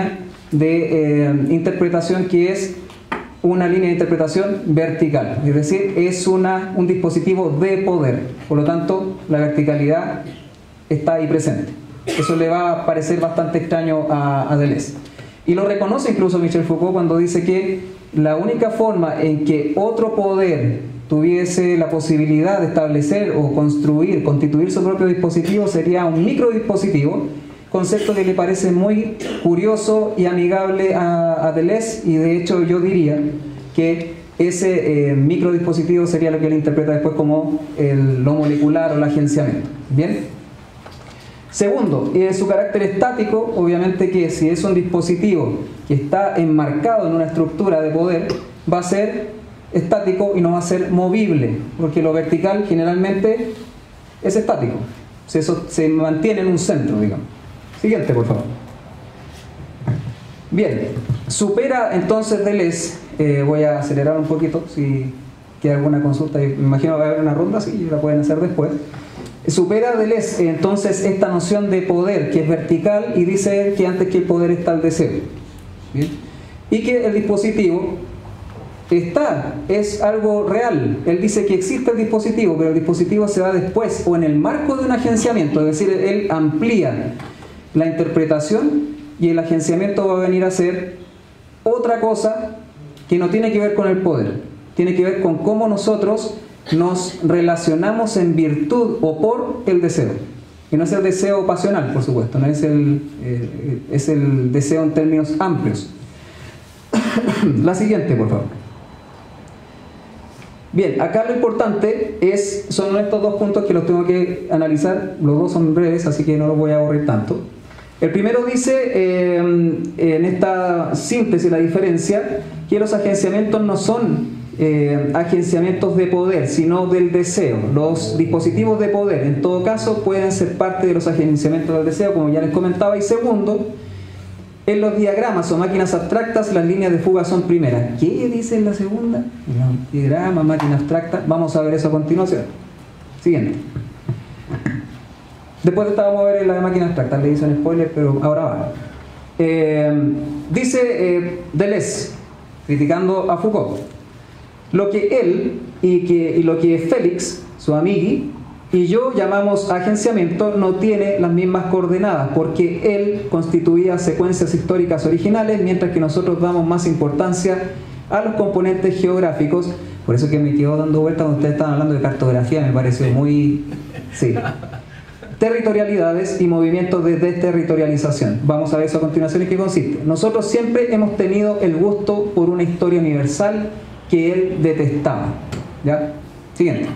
de interpretación que es una línea de interpretación vertical, es decir, es un dispositivo de poder, por lo tanto la verticalidad está ahí presente. Eso le va a parecer bastante extraño a Deleuze, y lo reconoce incluso Michel Foucault cuando dice que la única forma en que otro poder tuviese la posibilidad de establecer o constituir su propio dispositivo sería un microdispositivo, concepto que le parece muy curioso y amigable a Deleuze, y de hecho yo diría que ese microdispositivo sería lo que él interpreta después como lo molecular o el agenciamiento. ¿Bien? Segundo, su carácter estático, obviamente que si es un dispositivo que está enmarcado en una estructura de poder, va a ser estático y no va a ser movible, porque lo vertical generalmente es estático, eso se mantiene en un centro, digamos. Siguiente, por favor. Bien, supera entonces Deleuze, voy a acelerar un poquito, si queda alguna consulta, me imagino que va a haber una ronda, sí, la pueden hacer después. Supera Deleuze entonces esta noción de poder que es vertical y dice que antes que el poder está el deseo. ¿Bien? Y que el dispositivo es algo real. Él dice que existe el dispositivo, pero el dispositivo se da después o en el marco de un agenciamiento, es decir, él amplía la interpretación y el agenciamiento va a venir a ser otra cosa que no tiene que ver con el poder, tiene que ver con cómo nosotros nos relacionamos en virtud o por el deseo, y no es el deseo pasional, por supuesto, no es el deseo en términos amplios. La siguiente, por favor. Bien, acá lo importante son estos dos puntos que los tengo que analizar, los dos son breves, así que no los voy a aburrir tanto. El primero dice, en esta síntesis, la diferencia, que los agenciamientos no son agenciamientos de poder, sino del deseo. Los dispositivos de poder, en todo caso, pueden ser parte de los agenciamientos del deseo, como ya les comentaba. Y segundo, en los diagramas o máquinas abstractas, las líneas de fuga son primeras. ¿Qué dice en la segunda? Diagrama, máquina abstracta. Vamos a ver eso a continuación. Siguiente. Después de esta vamos a ver la de máquina abstracta, le hice un spoiler, pero ahora va. Dice Deleuze, criticando a Foucault, lo que él y lo que Félix, su amigui, y yo llamamos agenciamiento no tiene las mismas coordenadas, porque él constituía secuencias históricas originales, mientras que nosotros damos más importancia a los componentes geográficos. Por eso que me quedo dando vueltas cuando ustedes estaban hablando de cartografía, me pareció muy... sí. Territorialidades y movimientos de desterritorialización. Vamos a ver eso a continuación en qué consiste. Nosotros siempre hemos tenido el gusto por una historia universal que él detestaba. ¿Ya? Siguiente.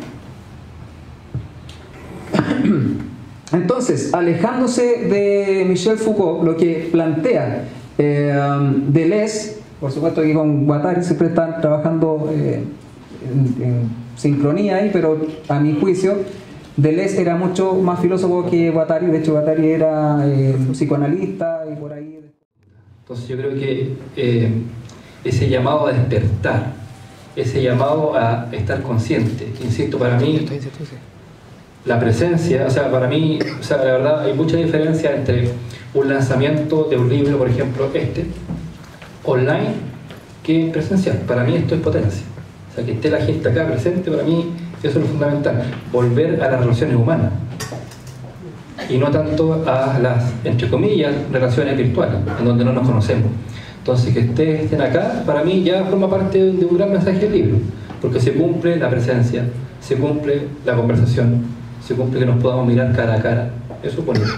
Entonces, alejándose de Michel Foucault, lo que plantea Deleuze, por supuesto que con Guattari siempre están trabajando en sincronía ahí, pero a mi juicio Deleuze era mucho más filósofo que Guattari. De hecho Guattari era psicoanalista y por ahí. Entonces yo creo que ese llamado a despertar, ese llamado a estar consciente, insisto, para mí la presencia, o sea, para mí, o sea, la verdad hay mucha diferencia entre un lanzamiento de un libro, por ejemplo online, que presencial. Para mí esto es potencia, o sea, que esté la gente acá presente, para mí eso es lo fundamental, volver a las relaciones humanas y no tanto a las, entre comillas, relaciones virtuales, en donde no nos conocemos. Entonces, que estén acá, para mí ya forma parte de un gran mensaje del libro, porque se cumple la presencia, se cumple la conversación, se cumple que nos podamos mirar cara a cara. Eso es bonito.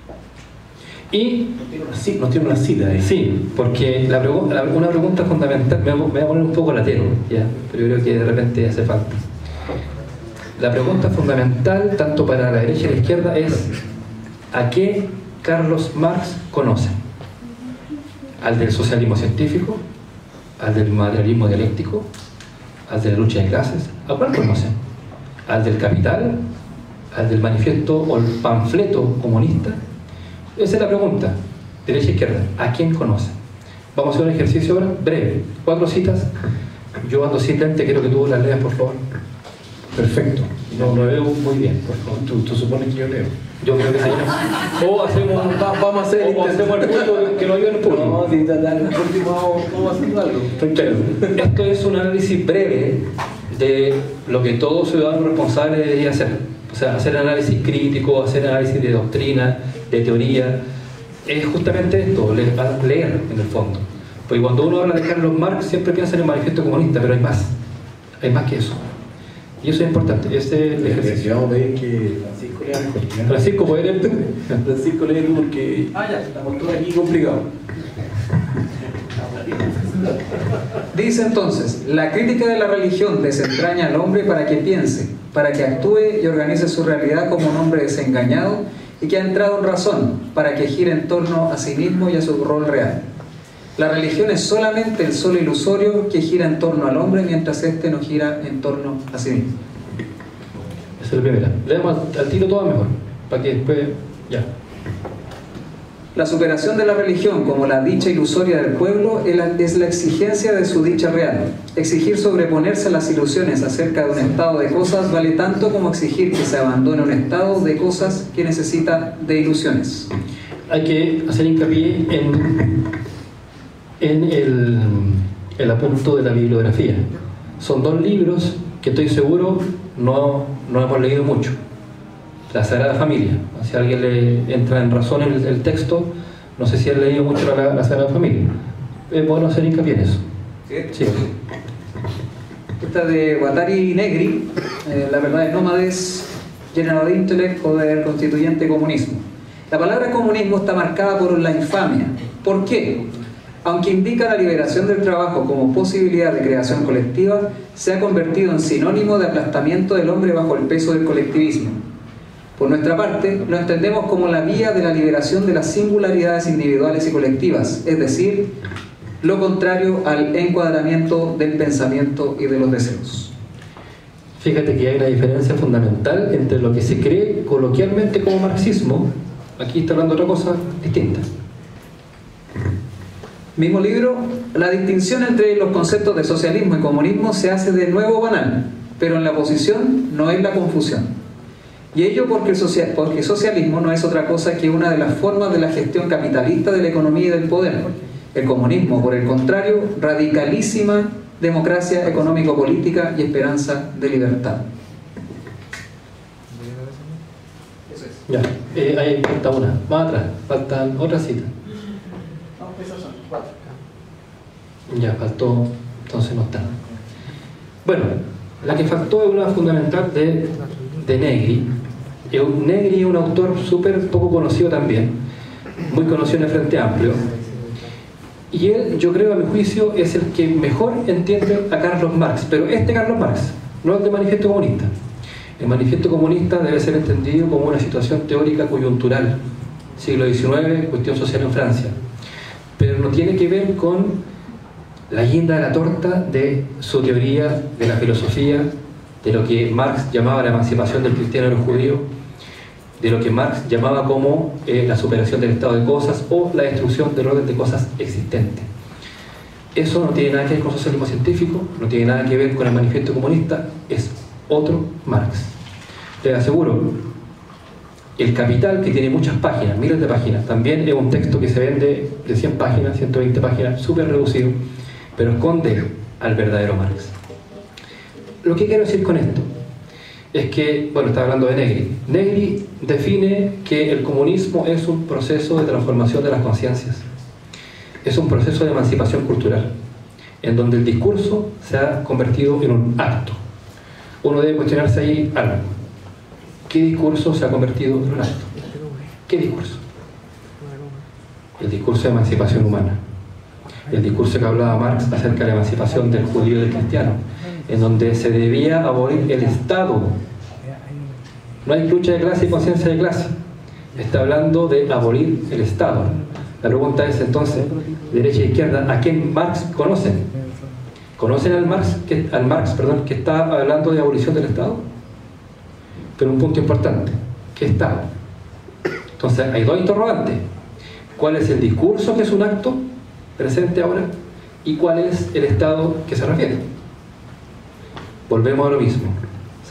Y nos tiene una cita ahí. Sí, porque una pregunta fundamental, me voy a poner un poco latero, ¿ya? Pero yo creo que de repente hace falta. La pregunta fundamental, tanto para la derecha y la izquierda, es ¿a qué Carlos Marx conoce? ¿Al del socialismo científico? ¿Al del materialismo dialéctico? ¿Al de la lucha de clases? ¿A cuál conoce? ¿Al del capital? ¿Al del manifiesto o el panfleto comunista? Esa es la pregunta, derecha e izquierda, ¿a quién conoce? Vamos a hacer un ejercicio ahora, breve, 4 citas. Yo ando sin lente, quiero que tú las leas, por favor. Perfecto. No lo veo muy bien, por favor. Tú supones que yo leo. Yo creo que sí. O hacemos, Vamos a hacer o hacemos el punto que lo diga en el público. No, si vamos haciendo algo. Pero esto es un análisis breve de lo que todo ciudadano responsable debería hacer. O sea, hacer análisis crítico, hacer análisis de doctrina, de teoría. Es justamente esto, leer en el fondo. Porque cuando uno habla de Carlos Marx siempre piensa en el manifiesto comunista, pero hay más que eso. Y eso es importante. Ese es el ejercicio. Vamos a pedir que Francisco lea mejor. Francisco, ¿puede leer tú? Francisco lee tú porque estamos todos aquí complicados. Dice entonces, la crítica de la religión desentraña al hombre para que piense, para que actúe y organice su realidad como un hombre desengañado y que ha entrado en razón, para que gire en torno a sí mismo y a su rol real. La religión es solamente el solo ilusorio que gira en torno al hombre mientras éste no gira en torno a sí mismo. Esa es la primera. Leemos al tiro todo mejor, para que después... ya. La superación de la religión como la dicha ilusoria del pueblo es la exigencia de su dicha real. Exigir sobreponerse a las ilusiones acerca de un estado de cosas vale tanto como exigir que se abandone un estado de cosas que necesita de ilusiones. Hay que hacer hincapié en el apunto de la bibliografía. Son dos libros que estoy seguro no hemos leído mucho. La Sagrada Familia. Si a alguien le entra en razón el texto, no sé si han leído mucho la Sagrada Familia. Es bueno hacer hincapié en eso. Sí. Esta de Guattari Negri, La verdad de nómades, General Intellect o del constituyente comunismo. La palabra comunismo está marcada por la infamia. ¿Por qué? Aunque indica la liberación del trabajo como posibilidad de creación colectiva, se ha convertido en sinónimo de aplastamiento del hombre bajo el peso del colectivismo. Por nuestra parte, lo entendemos como la vía de la liberación de las singularidades individuales y colectivas, es decir, lo contrario al encuadramiento del pensamiento y de los deseos. Fíjate que hay una diferencia fundamental entre lo que se cree coloquialmente como marxismo, aquí está hablando de otra cosa distinta. Mismo libro, la distinción entre los conceptos de socialismo y comunismo se hace de nuevo banal, pero en la posición no es la confusión. Y ello porque socialismo no es otra cosa que una de las formas de la gestión capitalista de la economía y del poder. El comunismo, por el contrario, radicalísima democracia económico-política y esperanza de libertad. Eso es. Ya, ahí falta una, más atrás, faltan otras citas. Ya, faltó, entonces no está. Bueno, la que faltó es una fundamental de Negri. Negri es un autor súper poco conocido también, muy conocido en el Frente Amplio. Y él, yo creo, a mi juicio, es el que mejor entiende a Carlos Marx, pero este Carlos Marx, no el de Manifiesto Comunista. El Manifiesto Comunista debe ser entendido como una situación teórica coyuntural, siglo XIX, cuestión social en Francia, pero no tiene que ver con la guinda de la torta de su teoría, de la filosofía, de lo que Marx llamaba la emancipación del cristiano y del judío, de lo que Marx llamaba como la superación del estado de cosas o la destrucción del orden de cosas existentes. Eso no tiene nada que ver con socialismo científico, no tiene nada que ver con el Manifiesto Comunista, es otro Marx. Les aseguro, El Capital, que tiene muchas páginas, miles de páginas, también es un texto que se vende de 100 páginas, 120 páginas, súper reducido, pero esconde al verdadero Marx. Lo que quiero decir con esto es que, bueno, está hablando de Negri. Negri define que el comunismo es un proceso de transformación de las conciencias, es un proceso de emancipación cultural, en donde el discurso se ha convertido en un acto. Uno debe cuestionarse ahí algo. ¿Qué discurso se ha convertido en un acto? ¿Qué discurso? El discurso de emancipación humana. El discurso que hablaba Marx acerca de la emancipación del judío y del cristiano, en donde se debía abolir el Estado. No hay lucha de clase y conciencia de clase. Está hablando de abolir el Estado. La pregunta es entonces, derecha e izquierda, ¿a quién Marx conocen? ¿Conocen al Marx que está hablando de abolición del Estado? Pero un punto importante, ¿qué Estado? Entonces hay dos interrogantes. ¿Cuál es el discurso que es un acto presente ahora? ¿Y cuál es el Estado que se refiere? Volvemos a lo mismo.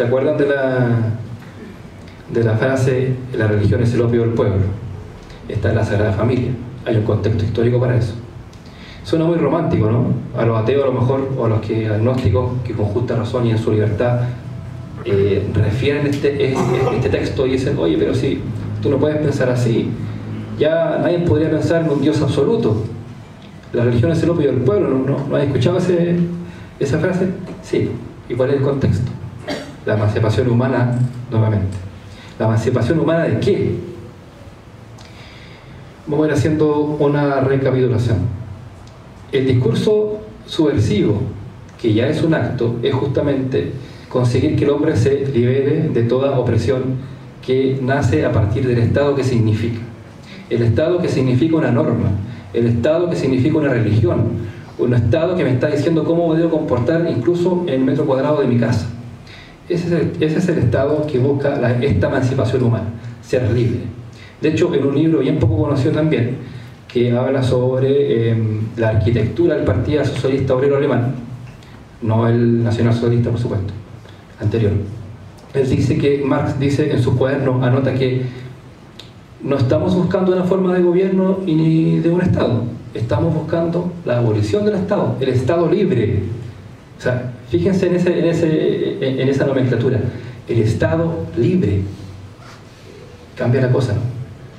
¿Se acuerdan de la frase la religión es el opio del pueblo? Está en la Sagrada Familia. Hay un contexto histórico para eso. Suena muy romántico, ¿no? A los ateos a lo mejor, o a los agnósticos que con justa razón y en su libertad refieren este texto y dicen, oye, pero si tú no puedes pensar así, ya nadie podría pensar en un Dios absoluto. La religión es el opio del pueblo, ¿no has escuchado esa frase? Sí. ¿Y cuál es el contexto? La emancipación humana, nuevamente. ¿La emancipación humana de qué? Vamos a ir haciendo una recapitulación. El discurso subversivo, que ya es un acto, es justamente conseguir que el hombre se libere de toda opresión que nace a partir del Estado que significa. El Estado que significa una norma, el Estado que significa una religión, un Estado que me está diciendo cómo me debo comportar incluso en el metro cuadrado de mi casa. Ese es el Estado que busca esta emancipación humana, ser libre. De hecho, en un libro bien poco conocido también, que habla sobre la arquitectura del Partido Socialista Obrero Alemán, no el nacionalsocialista, por supuesto, anterior. Él dice que, Marx dice en sus cuadernos, anota que no estamos buscando una forma de gobierno ni de un Estado, estamos buscando la abolición del Estado, el Estado libre. O sea, fíjense en esa nomenclatura, el Estado libre. Cambia la cosa, ¿no?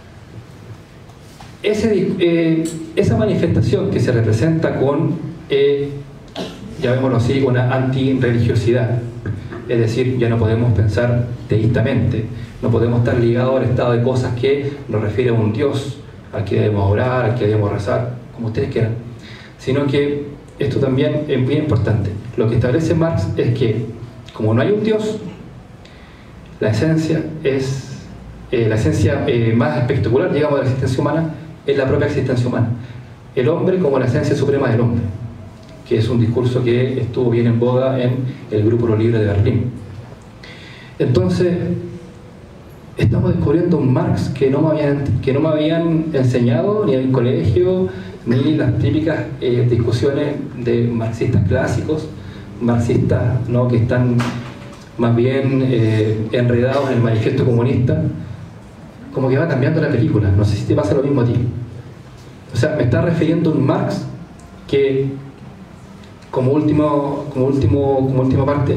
Esa manifestación que se representa con, llamémoslo así, una antirreligiosidad, es decir, ya no podemos pensar teístamente, no podemos estar ligados al estado de cosas que nos refiere a un Dios al que debemos orar, al que debemos rezar, como ustedes quieran, sino que esto también es bien importante. Lo que establece Marx es que, como no hay un Dios, la esencia más espectacular, digamos, de la existencia humana es la propia existencia humana. El hombre como la esencia suprema del hombre, que es un discurso que estuvo bien en boga en el Grupo Lo Libre de Berlín. Entonces, estamos descubriendo un Marx que no me habían enseñado ni en el colegio, ni las típicas discusiones de marxistas clásicos, marxistas, ¿no?, que están más bien enredados en el manifiesto comunista. Como que va cambiando la película. No sé si te pasa lo mismo a ti. O sea, me está refiriendo a un Marx que, como última parte,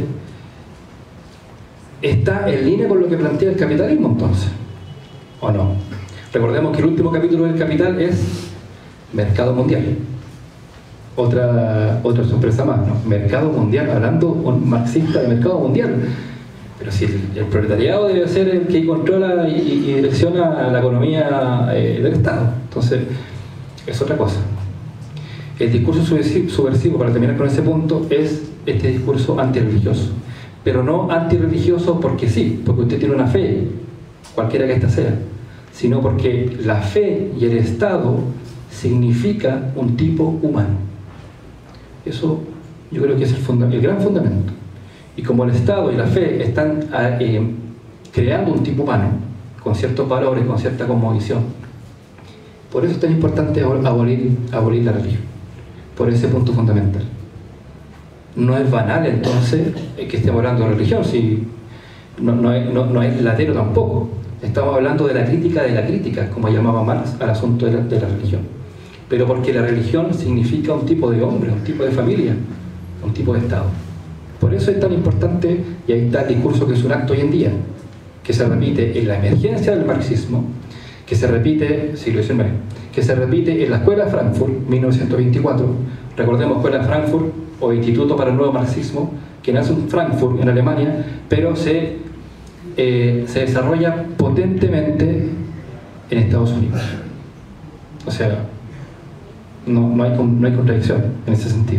está en línea con lo que plantea el capitalismo, entonces, ¿o no? Recordemos que el último capítulo del Capital es Mercado Mundial. Otra sorpresa más, ¿no? Mercado Mundial, hablando un marxista de mercado mundial. Pero si el proletariado debe ser el que controla y direcciona la economía del Estado. Entonces, es otra cosa. El discurso subversivo, para terminar con ese punto, es este discurso antirreligioso. Pero no antirreligioso porque sí, porque usted tiene una fe, cualquiera que ésta sea, sino porque la fe y el Estado significa un tipo humano. Eso yo creo que es el gran fundamento. Y como el Estado y la fe están creando un tipo humano, con ciertos valores, con cierta cosmovisión, por eso es tan importante abolir la religión, por ese punto fundamental. No es banal entonces que estemos hablando de religión, si no es latero tampoco. Estamos hablando de la crítica, como llamaba Marx al asunto de la religión. Pero porque la religión significa un tipo de hombre, un tipo de familia, un tipo de Estado. Por eso es tan importante, y ahí está el discurso que es un acto hoy en día, que se repite en la emergencia del marxismo, que se repite, siglo XIX, que se repite en la Escuela de Frankfurt, 1924. Recordemos, Escuela de Frankfurt o Instituto para el Nuevo Marxismo, que nace en Frankfurt, en Alemania, pero se desarrolla potentemente en Estados Unidos. O sea, no hay contradicción en ese sentido.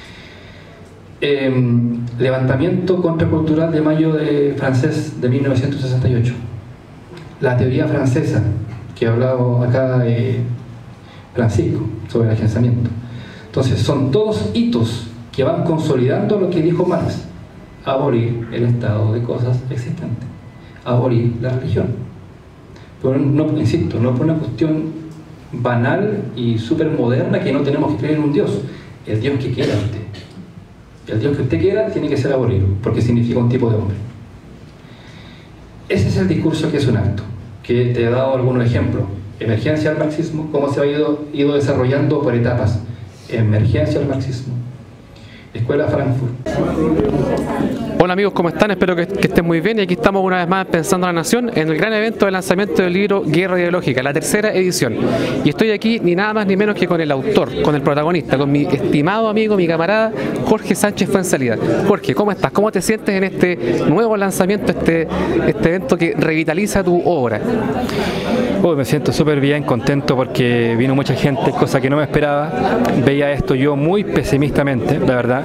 Levantamiento contracultural de mayo francés de 1968. La teoría francesa que ha hablado acá Francisco sobre el agenciamiento. Entonces son todos hitos que van consolidando lo que dijo Marx: abolir el estado de cosas existente, abolir la religión. Pero no, insisto, no por una cuestión banal y súper moderna que no tenemos que creer en un Dios, el Dios que quiera usted. El Dios que usted quiera tiene que ser abolido, porque significa un tipo de hombre. ese es el discurso que es un acto, que te he dado algunos ejemplos. Emergencia al marxismo, cómo se ha ido desarrollando por etapas. Emergencia al marxismo. Escuela Frankfurt. Hola amigos, ¿cómo están? Espero que estén muy bien, y aquí estamos una vez más Pensando en la Nación en el gran evento de lanzamiento del libro Guerra Ideológica, la tercera edición. Y estoy aquí ni nada más ni menos que con el autor, con el protagonista, con mi estimado amigo, mi camarada Jorge Sánchez Fuenzalida. Jorge, ¿cómo estás? ¿Cómo te sientes en este nuevo lanzamiento, este evento que revitaliza tu obra? Me siento súper bien, contento porque vino mucha gente, cosa que no me esperaba. Veía esto yo muy pesimistamente, la verdad.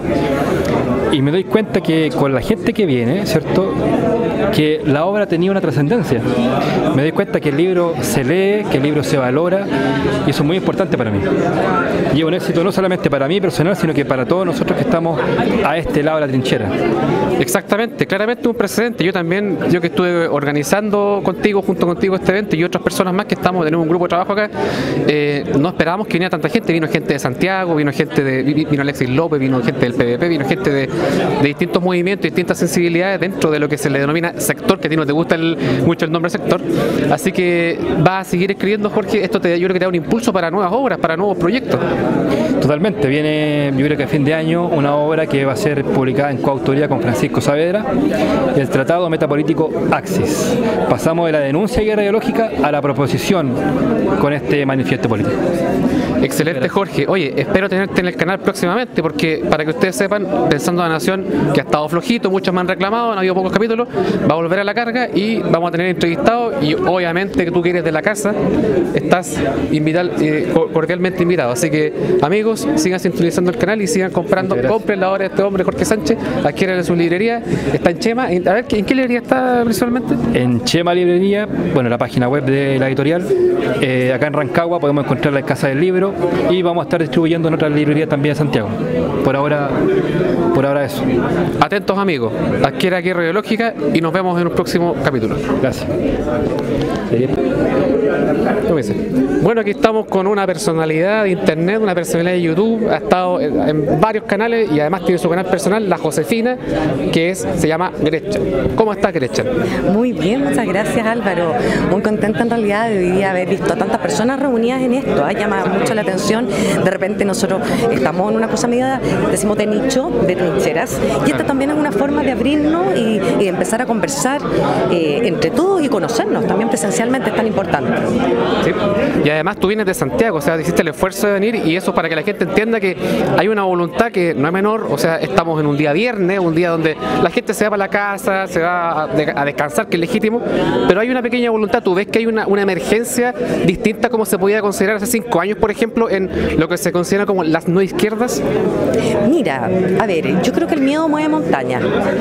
Y me doy cuenta que con la gente que viene, ¿cierto?, que la obra tenía una trascendencia. Me doy cuenta que el libro se lee, que el libro se valora, y eso es muy importante para mí. Y es un éxito no solamente para mí personal, sino que para todos nosotros que estamos a este lado de la trinchera. Exactamente, claramente un precedente. Yo que estuve organizando junto contigo este evento, y otras personas más que tenemos un grupo de trabajo acá, no esperábamos que viniera tanta gente. Vino gente de Santiago, vino Alexis López, vino gente del PVP, vino gente de distintos movimientos, distintas sensibilidades dentro de lo que se le denomina sector, que a ti no te gusta mucho el nombre sector. Así que vas a seguir escribiendo, Jorge. Esto yo creo que te da un impulso para nuevas obras, para nuevos proyectos. Totalmente. Viene, yo creo que a fin de año, una obra que va a ser publicada en coautoría con Francisco Saavedra, el Tratado Metapolítico Axis. Pasamos de la denuncia de guerra ideológica a la proposición con este manifiesto político. Excelente, Jorge. Oye, espero tenerte en el canal próximamente, porque para que ustedes sepan, Pensando en la Nación, que ha estado flojito, muchos me han reclamado, han habido pocos capítulos, va a volver a la carga y vamos a tener entrevistados, y obviamente que tú que eres de la casa, estás cordialmente invitado. Así que, amigos, sigan sintonizando el canal y sigan comprando, compren la obra de este hombre, Jorge Sánchez, adquieren en su librería, está en Chema. A ver, ¿en qué librería está principalmente? En Chema Librería, bueno, la página web de la editorial. Acá en Rancagua podemos encontrarla en Casa del Libro, y vamos a estar distribuyendo en otras librerías también de Santiago. Por ahora eso. Atentos, amigos, adquiera Guerra Ideológica y nos vemos en un próximo capítulo. Gracias. Bueno, aquí estamos con una personalidad de internet, una personalidad de YouTube, ha estado en varios canales y además tiene su canal personal, La Josefina, que se llama Gretchen. ¿Cómo está, Gretchen? Muy bien, muchas gracias, Álvaro. Muy contenta en realidad de hoy día haber visto a tantas personas reunidas en esto. Llama mucho la atención. De repente nosotros estamos en una cosa media, decimos, de nicho, de trincheras, y esta también es una forma de abrirnos y de empezar a conversar entre todos y conocernos también presencialmente, es tan importante. Sí. Y además tú vienes de Santiago, o sea, hiciste el esfuerzo de venir, y eso para que la gente entienda que hay una voluntad que no es menor. O sea, estamos en un día viernes, un día donde la gente se va para la casa, se va a descansar, que es legítimo, pero hay una pequeña voluntad. Tú ves que hay una emergencia distinta como se podía considerar hace 5 años, por ejemplo, en lo que se considera como las no izquierdas. Mira, a ver, yo creo que el miedo mueve montaña.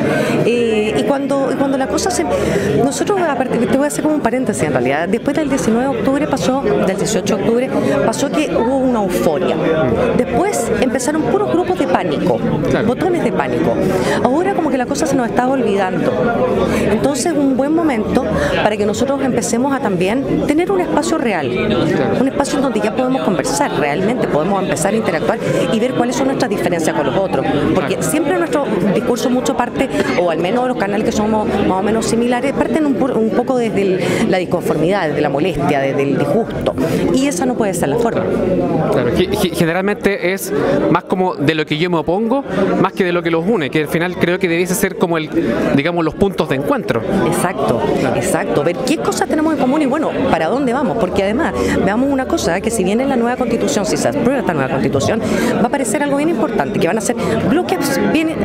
Y cuando la cosa se... Nosotros, te voy a hacer como un paréntesis en realidad, después del 19 de octubre del 18 de octubre, pasó que hubo una euforia. Después empezaron puros grupos de pánico, botones de pánico. Ahora como que la cosa se nos está olvidando. Entonces, un buen momento para que nosotros empecemos a también tener un espacio real, un espacio donde ya podemos conversar realmente, podemos empezar a interactuar y ver cuáles son nuestras diferencias con los otros, porque siempre nuestro discurso mucho parte, o al menos los canales que somos más o menos similares, parten un poco desde la disconformidad, desde la molestia, desde el disgusto, y esa no puede ser la forma. Claro, generalmente es más como de lo que yo me opongo, más que de lo que los une, que al final creo que debiese ser como digamos, los puntos de encuentro. Exacto, exacto, ver qué cosas tenemos en común y bueno, para dónde vamos, porque además, veamos una cosa, que si viene la nueva constitución, si se aprueba esta nueva constitución, va a aparecer algo bien importante, que van a ser bloques,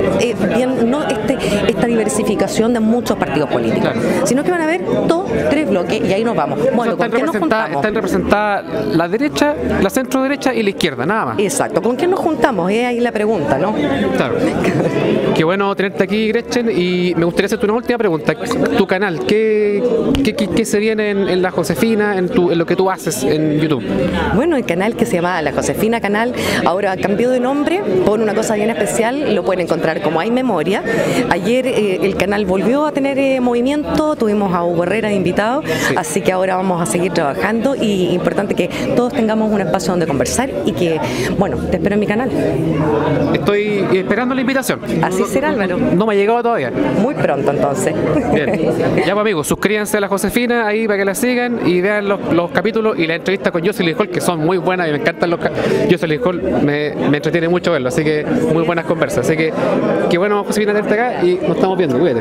no esta diversificación de muchos partidos políticos, sino que van a haber 2, 3 bloques y ahí nos vamos. Bueno, ¿con qué nos juntamos? Están representadas la derecha, la centro derecha y la izquierda, nada más. Exacto, ¿con quién nos juntamos? Es ahí la pregunta, ¿no? Claro. Qué bueno tenerte aquí, Gretchen, y me gustaría hacerte una última pregunta. Tu canal, ¿qué se viene en La Josefina, en lo que tú haces en YouTube? Bueno, el canal que se llama La Josefina Canal, ahora cambió de nombre, por una cosa bien especial, lo pueden encontrar como Hay Memoria. Ayer el canal volvió a tener movimiento, tuvimos a Hugo Herrera de invitado, así que ahora vamos a seguir trabajando y importante que todos tengamos un espacio donde conversar y que, bueno, te espero en mi canal. Estoy esperando la invitación. Así será, Álvaro. No me ha llegado todavía. Muy pronto, entonces. Bien. Ya pues, amigos, suscríbanse a la Josefina ahí para que la sigan y vean los capítulos y la entrevista con Jocelyn Hall, que son muy buenas y me encantan Jocelyn Hall, me entretiene mucho verlo, así que muy buenas conversas. Así que qué bueno, Josefina, tenerte acá y nos estamos viendo. Cuídate.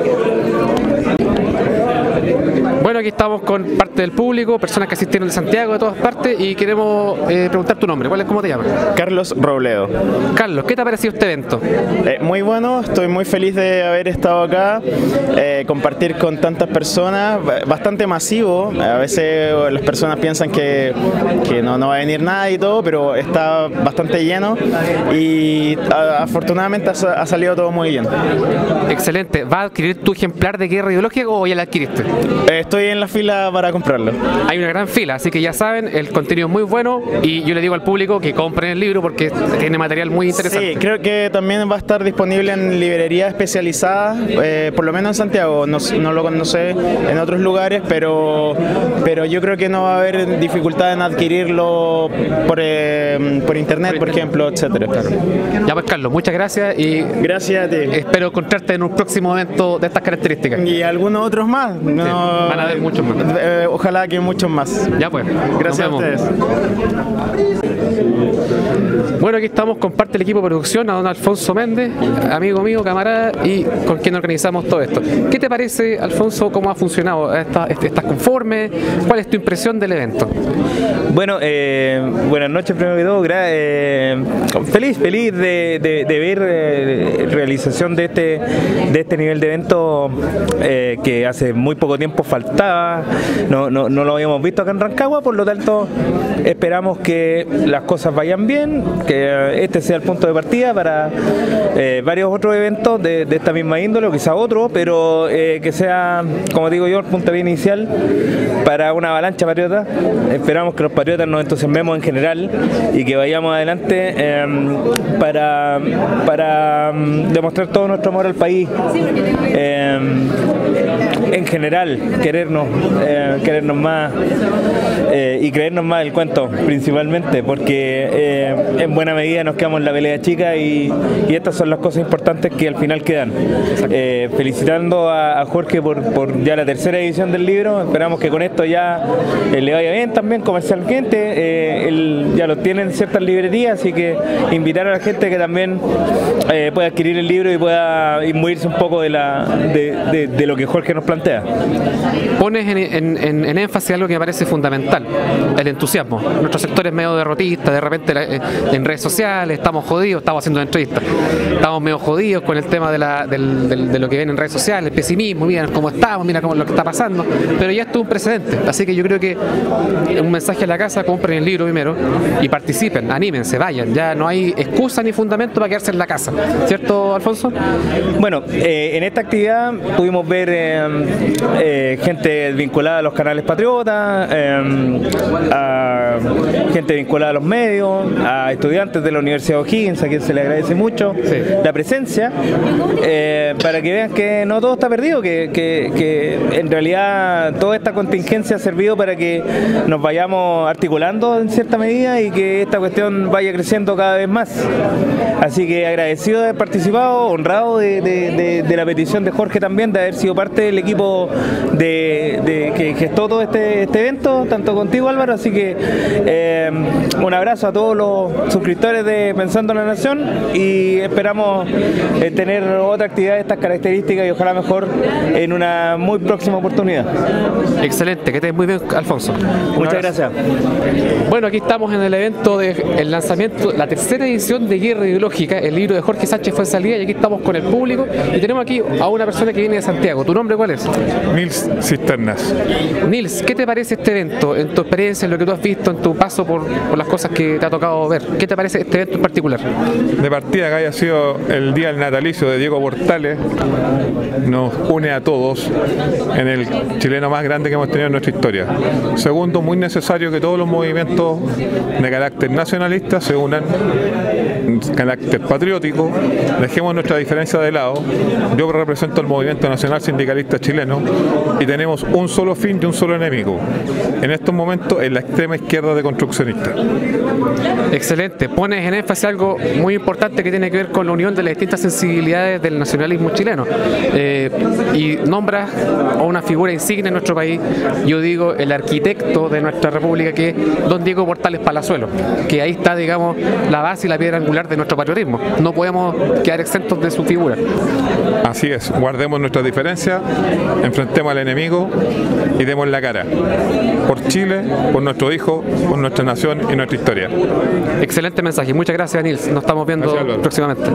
Bueno, aquí estamos con parte del público, personas que asistieron de Santiago, de todas partes, y queremos preguntar tu nombre. ¿Cómo te llamas? Carlos Robledo. Carlos, ¿qué te ha parecido este evento? Muy bueno, estoy muy feliz de haber estado acá, compartir con tantas personas, bastante masivo. A veces las personas piensan que no va a venir nada y todo, pero está bastante lleno y afortunadamente ha salido todo muy bien. Excelente. ¿Vas a adquirir tu ejemplar de Guerra Ideológica o ya la adquiriste? Estoy en la fila para comprarlo. Hay una gran fila, así que ya saben, el contenido es muy bueno y yo le digo al público que compren el libro porque tiene material muy interesante. Sí, creo que también va a estar disponible en librerías especializadas, por lo menos en Santiago, no lo sé en otros lugares, pero yo creo que no va a haber dificultad en adquirirlo por internet, por ejemplo, etcétera. Claro. Ya pues, Carlos, muchas gracias y gracias a ti. Espero encontrarte en un próximo evento de estas características. Y algunos otros más. No, sí, van a haber muchos más. Ojalá que muchos más. Ya pues. Gracias a ustedes. Bueno, aquí estamos con parte del equipo de producción, a don Alfonso Méndez, amigo mío, camarada, y con quien organizamos todo esto. ¿Qué te parece, Alfonso, cómo ha funcionado? ¿Estás conforme? ¿Cuál es tu impresión del evento? Bueno, buenas noches primero que todo. Feliz de ver realización de este nivel de evento que hace muy poco tiempo faltaba, no lo habíamos visto acá en Rancagua, por lo tanto esperamos que las cosas vayan bien, que este sea el punto de partida para varios otros eventos de esta misma índole, o quizá otro, pero que sea, como digo yo, el puntapié inicial para una avalancha patriota. Esperamos que los patriotas nos entusiasmemos en general y que vayamos adelante para demostrar todo nuestro amor al país. En general, querernos más y creernos más el cuento, principalmente, porque en buena medida nos quedamos en la pelea chica y estas son las cosas importantes que al final quedan. Felicitando a Jorge por ya la tercera edición del libro, esperamos que con esto ya le vaya bien también comercialmente, él ya lo tiene en ciertas librerías, así que invitar a la gente que también pueda adquirir el libro y pueda imbuirse un poco de lo que Jorge nos plantea. Pones en énfasis algo que me parece fundamental, el entusiasmo. Nuestro sector es medio derrotista, de repente en redes sociales estamos jodidos, estamos haciendo entrevistas, estamos medio jodidos con el tema de lo que viene en redes sociales, el pesimismo, mira cómo estamos, mira cómo lo que está pasando, pero ya esto es un precedente, así que yo creo que un mensaje a la casa: compren el libro primero y participen, anímense, vayan, ya no hay excusa ni fundamento para quedarse en la casa, ¿cierto, Alfonso? Bueno, en esta actividad pudimos ver gente vinculada a los canales patriotas, a gente vinculada a los medios, a estudiantes de la Universidad de O'Higgins, a quien se le agradece mucho la presencia, para que vean que no todo está perdido, que en realidad toda esta contingencia ha servido para que nos vayamos articulando en cierta medida y que esta cuestión vaya creciendo cada vez más. Así que agradecido de haber participado, honrado de la petición de Jorge también, de haber sido parte del equipo que gestó todo este evento, tanto contigo, Álvaro. Así que un abrazo a todos los suscriptores de Pensando en la Nación y esperamos tener otra actividad de estas características y ojalá mejor en una muy próxima oportunidad. Excelente, que estés muy bien, Alfonso. Muchas gracias. Bueno, aquí estamos en el evento del lanzamiento, la tercera edición de Guerra Ideológica, el libro de Jorge Sánchez Fuenzalía, y aquí estamos con el público y tenemos aquí a una persona que viene de Santiago. ¿Tu nombre cuál es? Nils Cisternas. Nils, ¿qué te parece este evento, en tu experiencia, en lo que tú has visto, en tu paso por las cosas que te ha tocado ver? ¿Qué te parece este evento en particular? De partida, que haya sido el día del natalicio de Diego Portales, nos une a todos en el chileno más grande que hemos tenido en nuestra historia. Segundo, muy necesario que todos los movimientos de carácter nacionalista se unan carácter patriótico, dejemos nuestra diferencia de lado. Yo represento al Movimiento Nacional Sindicalista Chileno y tenemos un solo fin y un solo enemigo. En estos momentos es la extrema izquierda deconstruccionista. Excelente. Pones en énfasis algo muy importante que tiene que ver con la unión de las distintas sensibilidades del nacionalismo chileno. Y nombras a una figura insignia en nuestro país, yo digo el arquitecto de nuestra república, que es don Diego Portales Palazuelos, que ahí está, digamos, la base y la piedra angular de nuestro patriotismo. No podemos quedar exentos de su figura. Así es, guardemos nuestras diferencias, enfrentemos al enemigo y demos la cara por Chile, por nuestro hijo, por nuestra nación y nuestra historia. Excelente mensaje, muchas gracias, Nils, nos estamos viendo próximamente.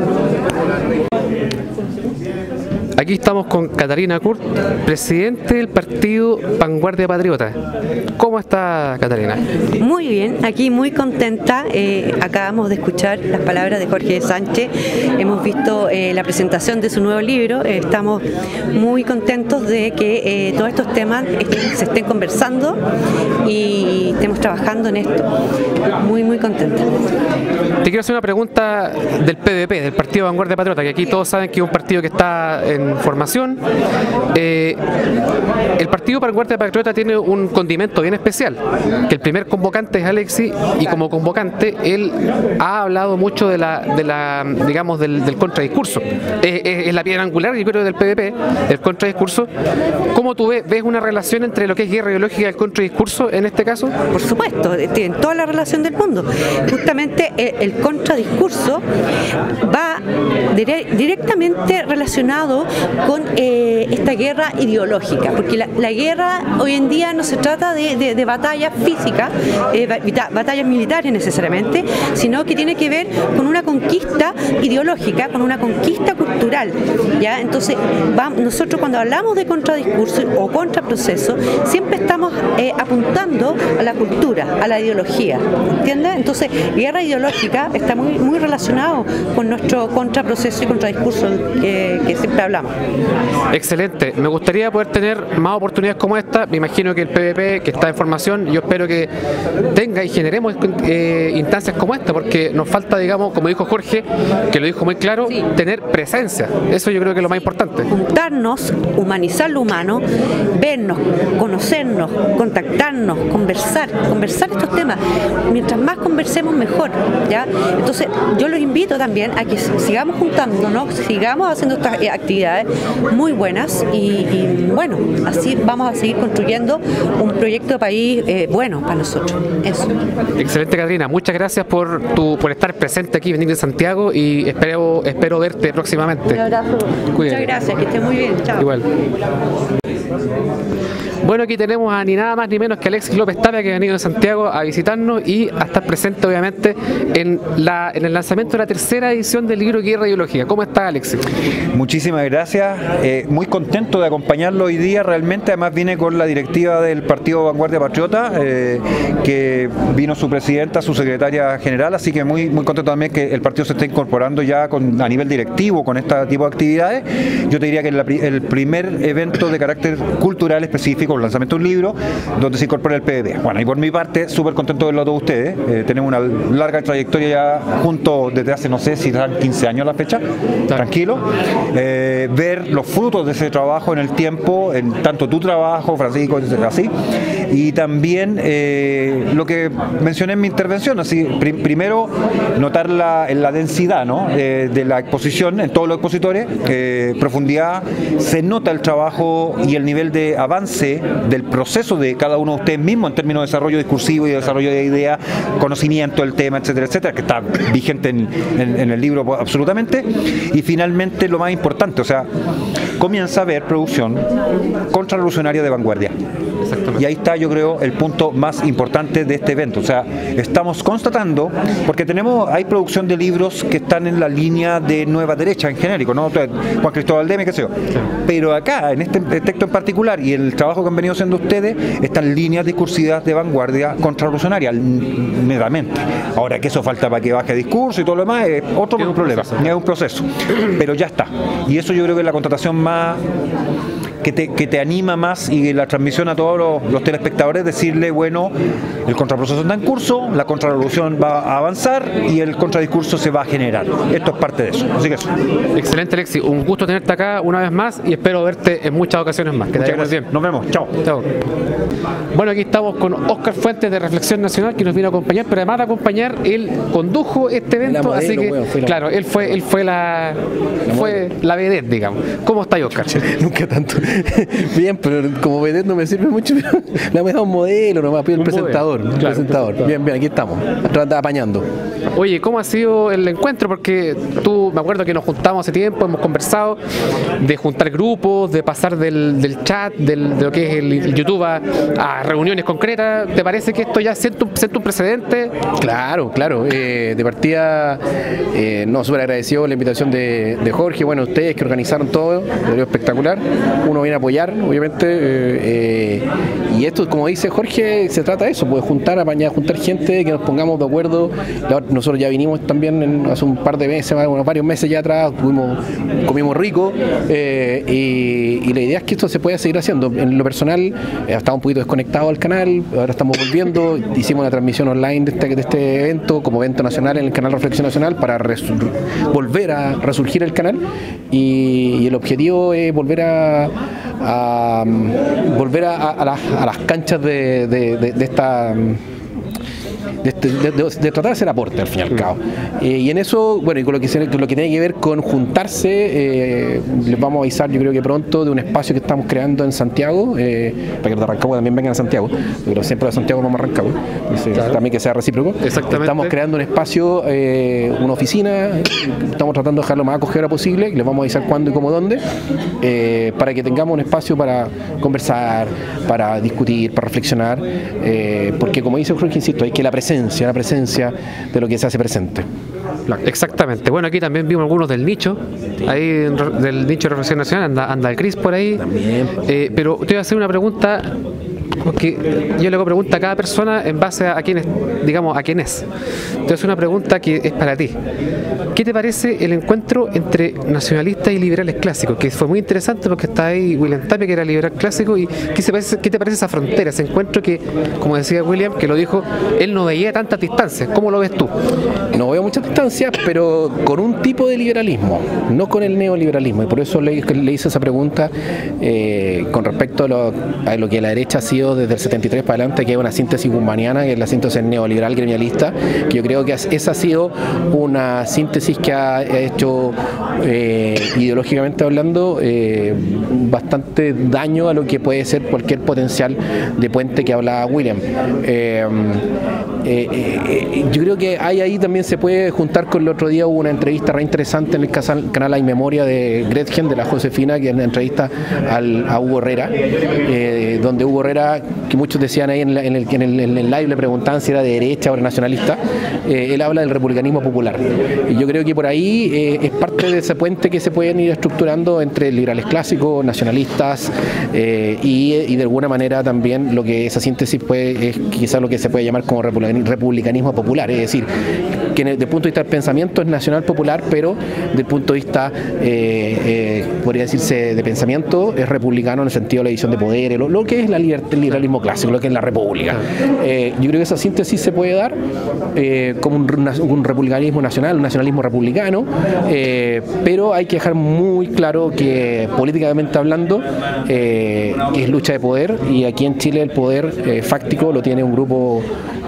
Aquí estamos con Catarina Kurt, presidente del partido Vanguardia Patriota. ¿Cómo está, Catarina? Muy bien, aquí muy contenta. Acabamos de escuchar las palabras de Jorge Sánchez. Hemos visto la presentación de su nuevo libro. Estamos muy contentos de que todos estos temas se estén conversando y estemos trabajando en esto. Muy, muy contenta. Te quiero hacer una pregunta del PVP, del Partido Vanguardia Patriota, que aquí todos saben que es un partido que está en formación. El Partido Vanguardia Patriota tiene un condimento bien especial, que el primer convocante es Alexis, y como convocante él ha hablado mucho de la digamos del contradiscurso. Es la piedra angular, yo creo, del PVP, el contradiscurso. ¿Cómo tú ves una relación entre lo que es guerra ideológica y el contradiscurso en este caso? Por supuesto, tienen toda la relación del mundo. Justamente el contradiscurso va directamente relacionado con esta guerra ideológica, porque la guerra hoy en día no se trata de batallas físicas, batallas militares necesariamente, sino que tiene que ver con una conquista ideológica, con una conquista cultural, ¿ya? Entonces, nosotros cuando hablamos de contradiscurso o contraproceso, siempre estamos apuntando a la cultura, a la ideología, ¿entiendes? Entonces, guerra ideológica está muy relacionado con nuestro contraproceso y contradiscurso que siempre hablamos. Excelente. Me gustaría poder tener más oportunidades como esta. Me imagino que el PVP, que está en formación, yo espero que tenga y generemos instancias como esta, porque nos falta, digamos, como dijo Jorge, que lo dijo muy claro, sí, tener presencia. Eso yo creo que es lo más importante. Juntarnos, humanizar lo humano, vernos, conocernos, contactarnos, conversar estos temas. Mientras más conversemos, mejor, ¿ya? Entonces, yo los invito también a que sigamos juntándonos, sigamos haciendo estas actividades muy buenas y bueno, así vamos a seguir construyendo un proyecto de país bueno para nosotros. Eso. Excelente, Catarina. Muchas gracias por estar presente aquí, venir de Santiago, y espero verte próximamente. Un abrazo. Muchas gracias, que estés muy bien. Chao. Igual. Bueno, aquí tenemos a ni nada más ni menos que Alexis López Tapia, que ha venido de Santiago a visitarnos y a estar presente, obviamente, en el lanzamiento de la tercera edición del libro Guerra Ideológica. ¿Cómo está, Alexis? Muchísimas gracias. Muy contento de acompañarlo hoy día. Realmente, además, vine con la directiva del Partido Vanguardia Patriota, que vino su presidenta, su secretaria general, así que muy contento también que el partido se esté incorporando ya a nivel directivo con este tipo de actividades. Yo te diría que el primer evento de carácter cultural específico, el lanzamiento de un libro, donde se incorpora el PVP. Bueno, y por mi parte, súper contento de verlo a todos ustedes. Tenemos una larga trayectoria ya juntos desde hace, no sé si eran 15 años la fecha, tranquilo. Ver los frutos de ese trabajo en el tiempo, en tanto tu trabajo, Francisco, así, y también lo que mencioné en mi intervención, así, primero notar la densidad, ¿no? De la exposición en todos los expositores, profundidad, se nota el trabajo y el nivel de avance del proceso de cada uno de ustedes mismos en términos de desarrollo discursivo y de desarrollo de ideas, conocimiento del tema, etcétera, etcétera, que está vigente en el libro absolutamente. Y finalmente lo más importante, o sea, comienza a haber producción contrarrevolucionaria de vanguardia. Y ahí está, yo creo, el punto más importante de este evento. O sea, estamos constatando, porque hay producción de libros que están en la línea de nueva derecha en genérico, ¿no? Juan Cristóbal Deme, qué sé yo. Pero acá, en este texto en particular y el trabajo que han venido haciendo ustedes, están líneas discursivas de vanguardia contrarrevolucionaria, netamente. Ahora, que eso falta para que baje discurso y todo lo demás, es otro problema, es un proceso. Pero ya está. Y eso yo creo que es la contratación más que te anima más y la transmisión a todos los telespectadores, decirle, bueno, el contraproceso está en curso, la contrarrevolución va a avanzar y el contradiscurso se va a generar. Esto es parte de eso. Así que eso. Excelente, Alexis. Un gusto tenerte acá una vez más y espero verte en muchas ocasiones más. Que te vaya muy bien. Nos vemos. Chao. Chao. Bueno, aquí estamos con Óscar Fuentes de Reflexión Nacional, que nos vino a acompañar, pero además de acompañar, él condujo este evento, modelo, así que, bueno, claro, él fue la vedette, digamos. ¿Cómo está, Óscar? Nunca tanto. Bien, pero como vedette no me sirve mucho, pero le hemos dado un modelo nomás, pido el presentador. Claro, presentador. Bien, aquí estamos, apañando. Oye, ¿cómo ha sido el encuentro? Porque tú, me acuerdo que nos juntamos hace tiempo, hemos conversado de juntar grupos, de pasar del chat, de lo que es el YouTube a reuniones concretas. ¿Te parece que esto ya siente un precedente? Claro. De partida, súper agradecido la invitación de Jorge, bueno, ustedes que organizaron todo, lo espectacular. Uno viene a apoyar, obviamente, y esto, como dice Jorge, se trata de eso, pues juntar gente, que nos pongamos de acuerdo. Nosotros ya vinimos también hace un par de meses, varios meses ya atrás, comimos rico, y la idea es que esto se pueda seguir haciendo. En lo personal, estaba un poquito desconectado al canal, ahora estamos volviendo, hicimos una transmisión online de este evento, como evento nacional en el canal Reflexión Nacional, para volver a resurgir el canal, y el objetivo es volver a las canchas de esta... De tratar de hacer aporte al fin y al cabo. Y en eso, bueno, y con lo que tiene que ver con juntarse, les vamos a avisar, yo creo que pronto, de un espacio que estamos creando en Santiago, para que los de Rancagua también vengan a Santiago, pero siempre de Santiago vamos a Rancagua, claro. También que sea recíproco. Exactamente. Estamos creando un espacio, una oficina, estamos tratando de dejarlo más acogedora posible, y les vamos a avisar cuándo y cómo dónde, para que tengamos un espacio para conversar, para discutir, para reflexionar, porque como dice Jorge, insisto, hay que la presencia de lo que se hace presente. Exactamente. Bueno, aquí también vimos algunos del nicho, ahí del nicho de Reflexión Nacional, anda el Cris por ahí. También. Pero te voy a hacer una pregunta, porque yo le hago pregunta a cada persona en base a quién es, digamos, a quién es. Te voy a hacer una pregunta que es para ti. ¿Qué te parece el encuentro entre nacionalistas y liberales clásicos? Que fue muy interesante porque está ahí William Tapia, que era liberal clásico, y ¿qué te parece esa frontera, ese encuentro que, como decía William, que lo dijo, él no veía tantas distancias? ¿Cómo lo ves tú? No veo muchas distancias, pero con un tipo de liberalismo, no con el neoliberalismo, y por eso le hice esa pregunta con respecto a lo que la derecha ha sido desde el 73 para adelante, que es una síntesis gumbaniana, que es la síntesis neoliberal gremialista, que yo creo que esa ha sido una síntesis que ha hecho, ideológicamente hablando, bastante daño a lo que puede ser cualquier potencial de puente que hablaba William. Yo creo que ahí también se puede juntar con el otro día. Hubo una entrevista re interesante en el canal Hay Memoria de Gretchen, de la Josefina, que es una entrevista a Hugo Herrera, donde Hugo Herrera, que muchos decían ahí en el live, le preguntaban si era de derecha o era nacionalista, él habla del republicanismo popular, y yo creo que por ahí es parte de ese puente que se pueden ir estructurando entre liberales clásicos, nacionalistas, y de alguna manera también lo que esa síntesis es quizás lo que se puede llamar como republicanismo popular, es decir, que desde el punto de vista del pensamiento es nacional popular, pero desde el punto de vista, podría decirse, de pensamiento, es republicano en el sentido de la división de poderes, lo que es el liberalismo clásico, lo que es la república. Yo creo que esa síntesis se puede dar como un republicanismo nacional, un nacionalismo republicano, pero hay que dejar muy claro que políticamente hablando es lucha de poder, y aquí en Chile el poder fáctico lo tiene un grupo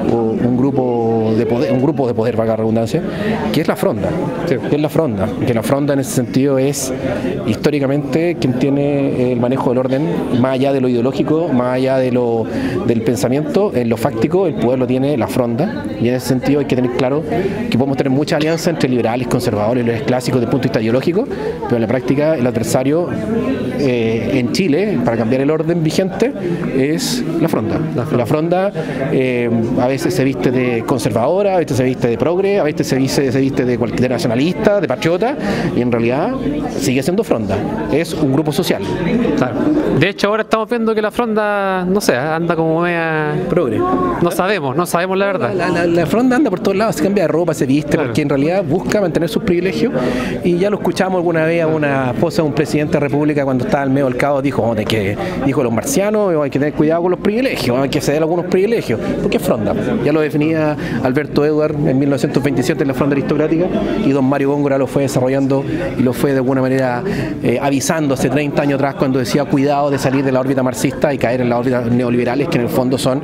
de poder, valga la redundancia, que es la Fronda. Sí. Que es la Fronda, que la Fronda en ese sentido es históricamente quien tiene el manejo del orden, más allá de lo ideológico, más allá del pensamiento, en lo fáctico el poder lo tiene la Fronda, y en ese sentido hay que tener claro que podemos tener mucha alianza entre liberales, conservadores y liberales clásicos desde el punto de vista ideológico, pero en la práctica el adversario en Chile, para cambiar el orden vigente, es la Fronda. La Fronda, a veces se viste de conservadora, a veces se viste de progre, a veces se viste de nacionalista, de patriota, y en realidad sigue siendo Fronda, es un grupo social. Claro. De hecho ahora estamos viendo que la Fronda, no sé, anda como media progre. No sabemos la verdad. La Fronda anda por todos lados, se cambia de ropa, se viste, claro, porque en realidad busca mantener sus privilegios, y ya lo escuchamos alguna vez a una esposa de un presidente de la República cuando estaba al medio del caos, dijo los marcianos, hay que tener cuidado con los privilegios, hay que ceder algunos privilegios, porque es Fronda. Ya lo definía Alberto Edward en 1927 en la Fronda aristocrática, y don Mario Góngora lo fue desarrollando y lo fue de alguna manera avisando hace 30 años atrás, cuando decía cuidado de salir de la órbita marxista y caer en las órbitas neoliberales, que en el fondo son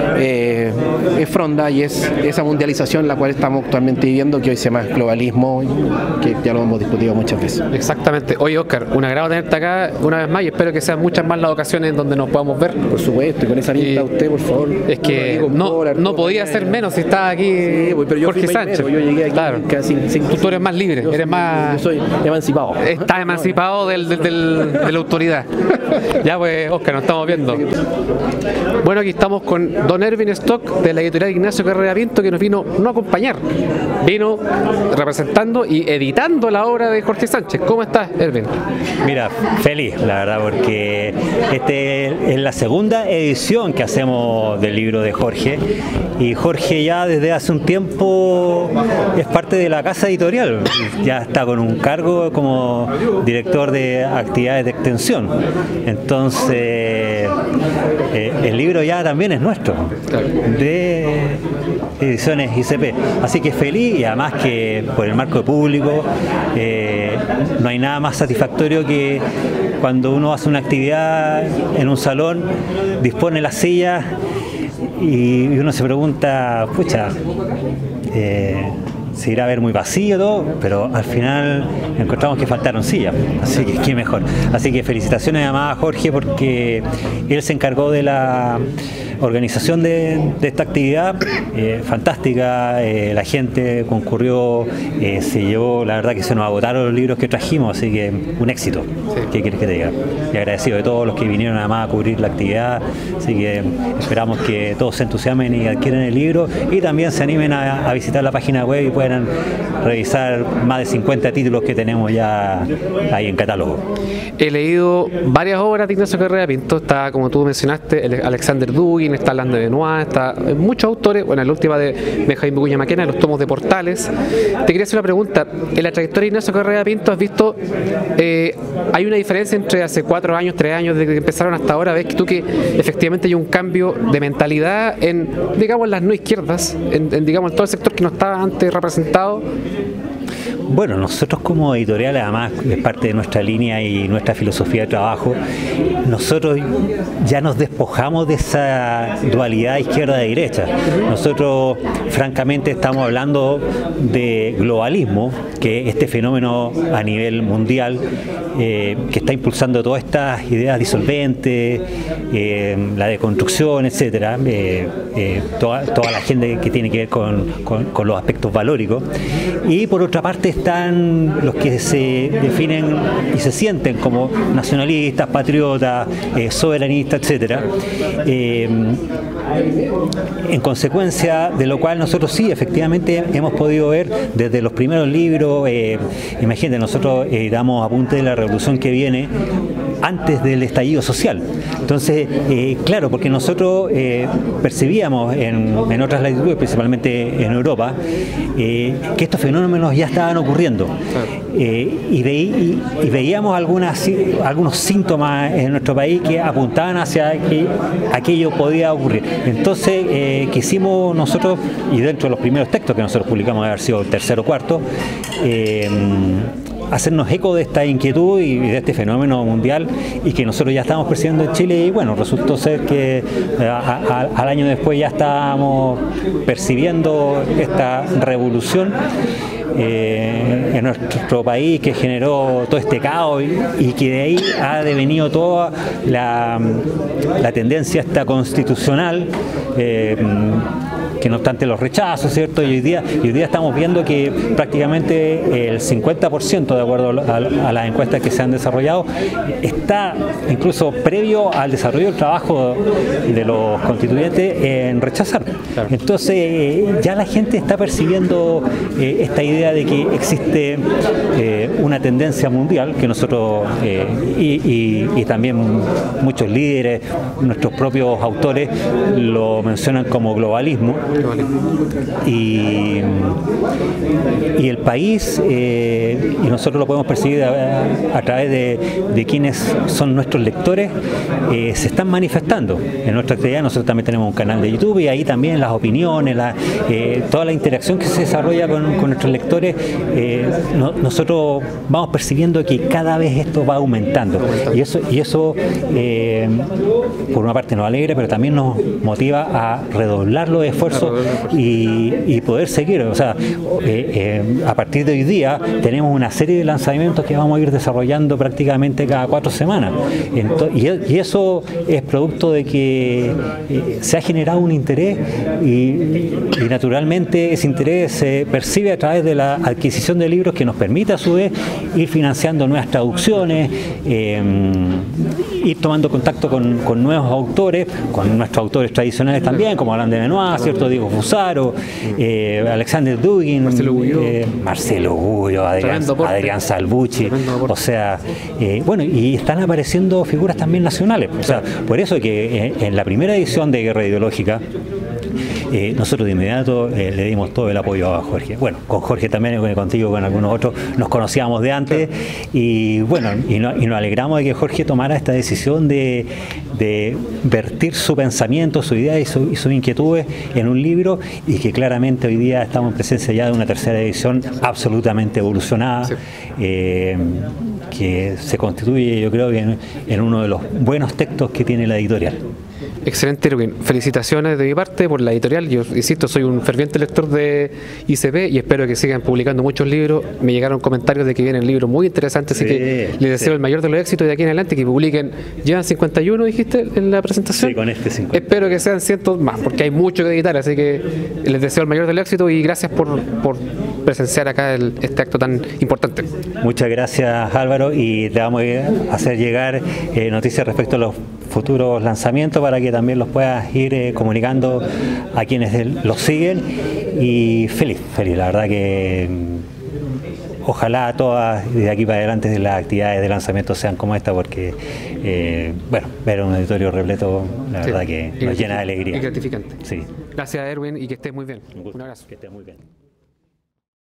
es Fronda, y es esa mundialización la cual estamos actualmente viviendo, que hoy se llama globalismo, que ya lo hemos discutido muchas veces. Exactamente. Oye, Óscar, un agrado tenerte acá una vez más, y espero que sean muchas más las ocasiones en donde nos podamos ver. Por supuesto, y con esa pinta usted, por favor. Es que no podía ser menos si estaba aquí, sí, pero yo Jorge Sánchez. Yo llegué aquí, claro, tú eres más libre, eres más... Yo soy emancipado. Estás emancipado de la autoridad. Ya pues, Óscar, nos estamos viendo. Bueno, aquí estamos con don Erwin Stock, de la editorial Ignacio Carrera Pinto, que nos vino no a acompañar, vino representando y editando la obra de Jorge Sánchez. ¿Cómo estás, Erwin? Mira, feliz, la verdad, porque es la segunda edición que hacemos del libro de Jorge, y Jorge ya desde hace un tiempo es parte de la casa editorial, ya está con un cargo como director de actividades de extensión. Entonces el libro ya también es nuestro, de Ediciones ICP, así que feliz, y además que por el marco de público no hay nada más satisfactorio que cuando uno hace una actividad en un salón, dispone las sillas y uno se pregunta, pucha, se irá a ver muy vacío todo, pero al final encontramos que faltaron sillas, así que qué mejor. Así que felicitaciones además a Jorge, porque él se encargó de la organización de esta actividad, fantástica, la gente concurrió, se llevó, la verdad que se nos agotaron los libros que trajimos, así que un éxito, sí. ¿Qué quieres que te diga? Y agradecido de todos los que vinieron además a cubrir la actividad, así que esperamos que todos se entusiasmen y adquieran el libro, y también se animen a visitar la página web y puedan revisar más de 50 títulos que tenemos ya ahí en catálogo. He leído varias obras de Ignacio Carrera Pinto, está, como tú mencionaste, Alexander Dugin, está Alain de Benoit, está muchos autores, bueno, la última de Benjamín Vicuña Maquena, los tomos de Portales. Te quería hacer una pregunta, en la trayectoria de Ignacio Carrera Pinto, ¿has visto, hay una diferencia entre hace 4 años, 3 años, desde que empezaron hasta ahora? ¿Ves tú que efectivamente hay un cambio de mentalidad en, digamos, las no izquierdas, en digamos, todo el sector que no estaba antes representado? Bueno, nosotros como editorial, además es parte de nuestra línea y nuestra filosofía de trabajo, nosotros ya nos despojamos de esa dualidad izquierda-derecha. Nosotros francamente estamos hablando de globalismo, que este fenómeno a nivel mundial que está impulsando todas estas ideas disolventes, la deconstrucción, etcétera, toda la gente que tiene que ver con los aspectos valóricos. Y por otra parte están los que se definen y se sienten como nacionalistas, patriotas, soberanistas, etcétera. En consecuencia de lo cual nosotros sí, efectivamente, hemos podido ver desde los primeros libros, imagínate, nosotros damos apunte de la revolución que viene antes del estallido social. Entonces, claro, porque nosotros percibíamos en otras latitudes, principalmente en Europa, que estos fenómenos ya estaban ocurriendo. Y veíamos algunos síntomas en nuestro país que apuntaban hacia que aquello podía ocurrir. Entonces, quisimos nosotros, y dentro de los primeros textos que nosotros publicamos, haber sido el tercero o cuarto, hacernos eco de esta inquietud y de este fenómeno mundial, y que nosotros ya estábamos percibiendo en Chile, y bueno, resultó ser que al año después ya estábamos percibiendo esta revolución en nuestro país, que generó todo este caos, y que de ahí ha devenido toda la tendencia esta constitucional, que no obstante los rechazos, ¿cierto? Y hoy día estamos viendo que prácticamente el 50%, de acuerdo a las encuestas que se han desarrollado, está incluso previo al desarrollo del trabajo de los constituyentes en rechazar. Claro. Entonces ya la gente está percibiendo esta idea de que existe una tendencia mundial que nosotros y también muchos líderes, nuestros propios autores lo mencionan como globalismo. Y el país, y nosotros lo podemos percibir a través de quienes son nuestros lectores, se están manifestando. En nuestra actividad nosotros también tenemos un canal de YouTube y ahí también las opiniones, toda la interacción que se desarrolla con nuestros lectores, nosotros vamos percibiendo que cada vez esto va aumentando. Y eso por una parte nos alegra, pero también nos motiva a redoblar los esfuerzos y poder seguir. O sea, a partir de hoy día tenemos una serie de lanzamientos que vamos a ir desarrollando prácticamente cada 4 semanas. Y eso es producto de que se ha generado un interés y naturalmente ese interés se percibe a través de la adquisición de libros que nos permite a su vez ir financiando nuevas traducciones, ir tomando contacto con nuevos autores, con nuestros autores tradicionales también, como Alain de Benoit, ¿cierto? Diego Fusaro, Alexander Dugin, Marcelo Gullo, Adrián Salvucci, o sea, bueno, y están apareciendo figuras también nacionales. O sea, por eso que en la primera edición de Guerra Ideológica, nosotros de inmediato le dimos todo el apoyo a Jorge. Bueno, con Jorge también, contigo, con algunos otros, nos conocíamos de antes y bueno, y nos alegramos de que Jorge tomara esta decisión de vertir su pensamiento, su idea y sus inquietudes en un libro, y que claramente hoy día estamos en presencia ya de una tercera edición absolutamente evolucionada, sí, que se constituye, yo creo, que en uno de los buenos textos que tiene la editorial. Excelente, Erwin. Felicitaciones de mi parte por la editorial. Yo, insisto, soy un ferviente lector de ICP y espero que sigan publicando muchos libros. Me llegaron comentarios de que vienen libros muy interesantes, así que les deseo el mayor de los éxitos de aquí en adelante, que publiquen. ¿Llevan 51, dijiste, en la presentación? Sí, con este 50. Espero que sean cientos más, porque hay mucho que editar, así que les deseo el mayor del éxito y gracias por presenciar acá este acto tan importante. Muchas gracias, Álvaro, y te vamos a hacer llegar noticias respecto a los futuros lanzamientos para que también los puedas ir comunicando a quienes los siguen. Y feliz, la verdad que ojalá todas de aquí para adelante las actividades de lanzamiento sean como esta, porque bueno, ver un auditorio repleto, la verdad que nos llena de alegría. Y gratificante. Sí. Gracias, Erwin, y que estés muy bien. Un abrazo. Que estés muy bien.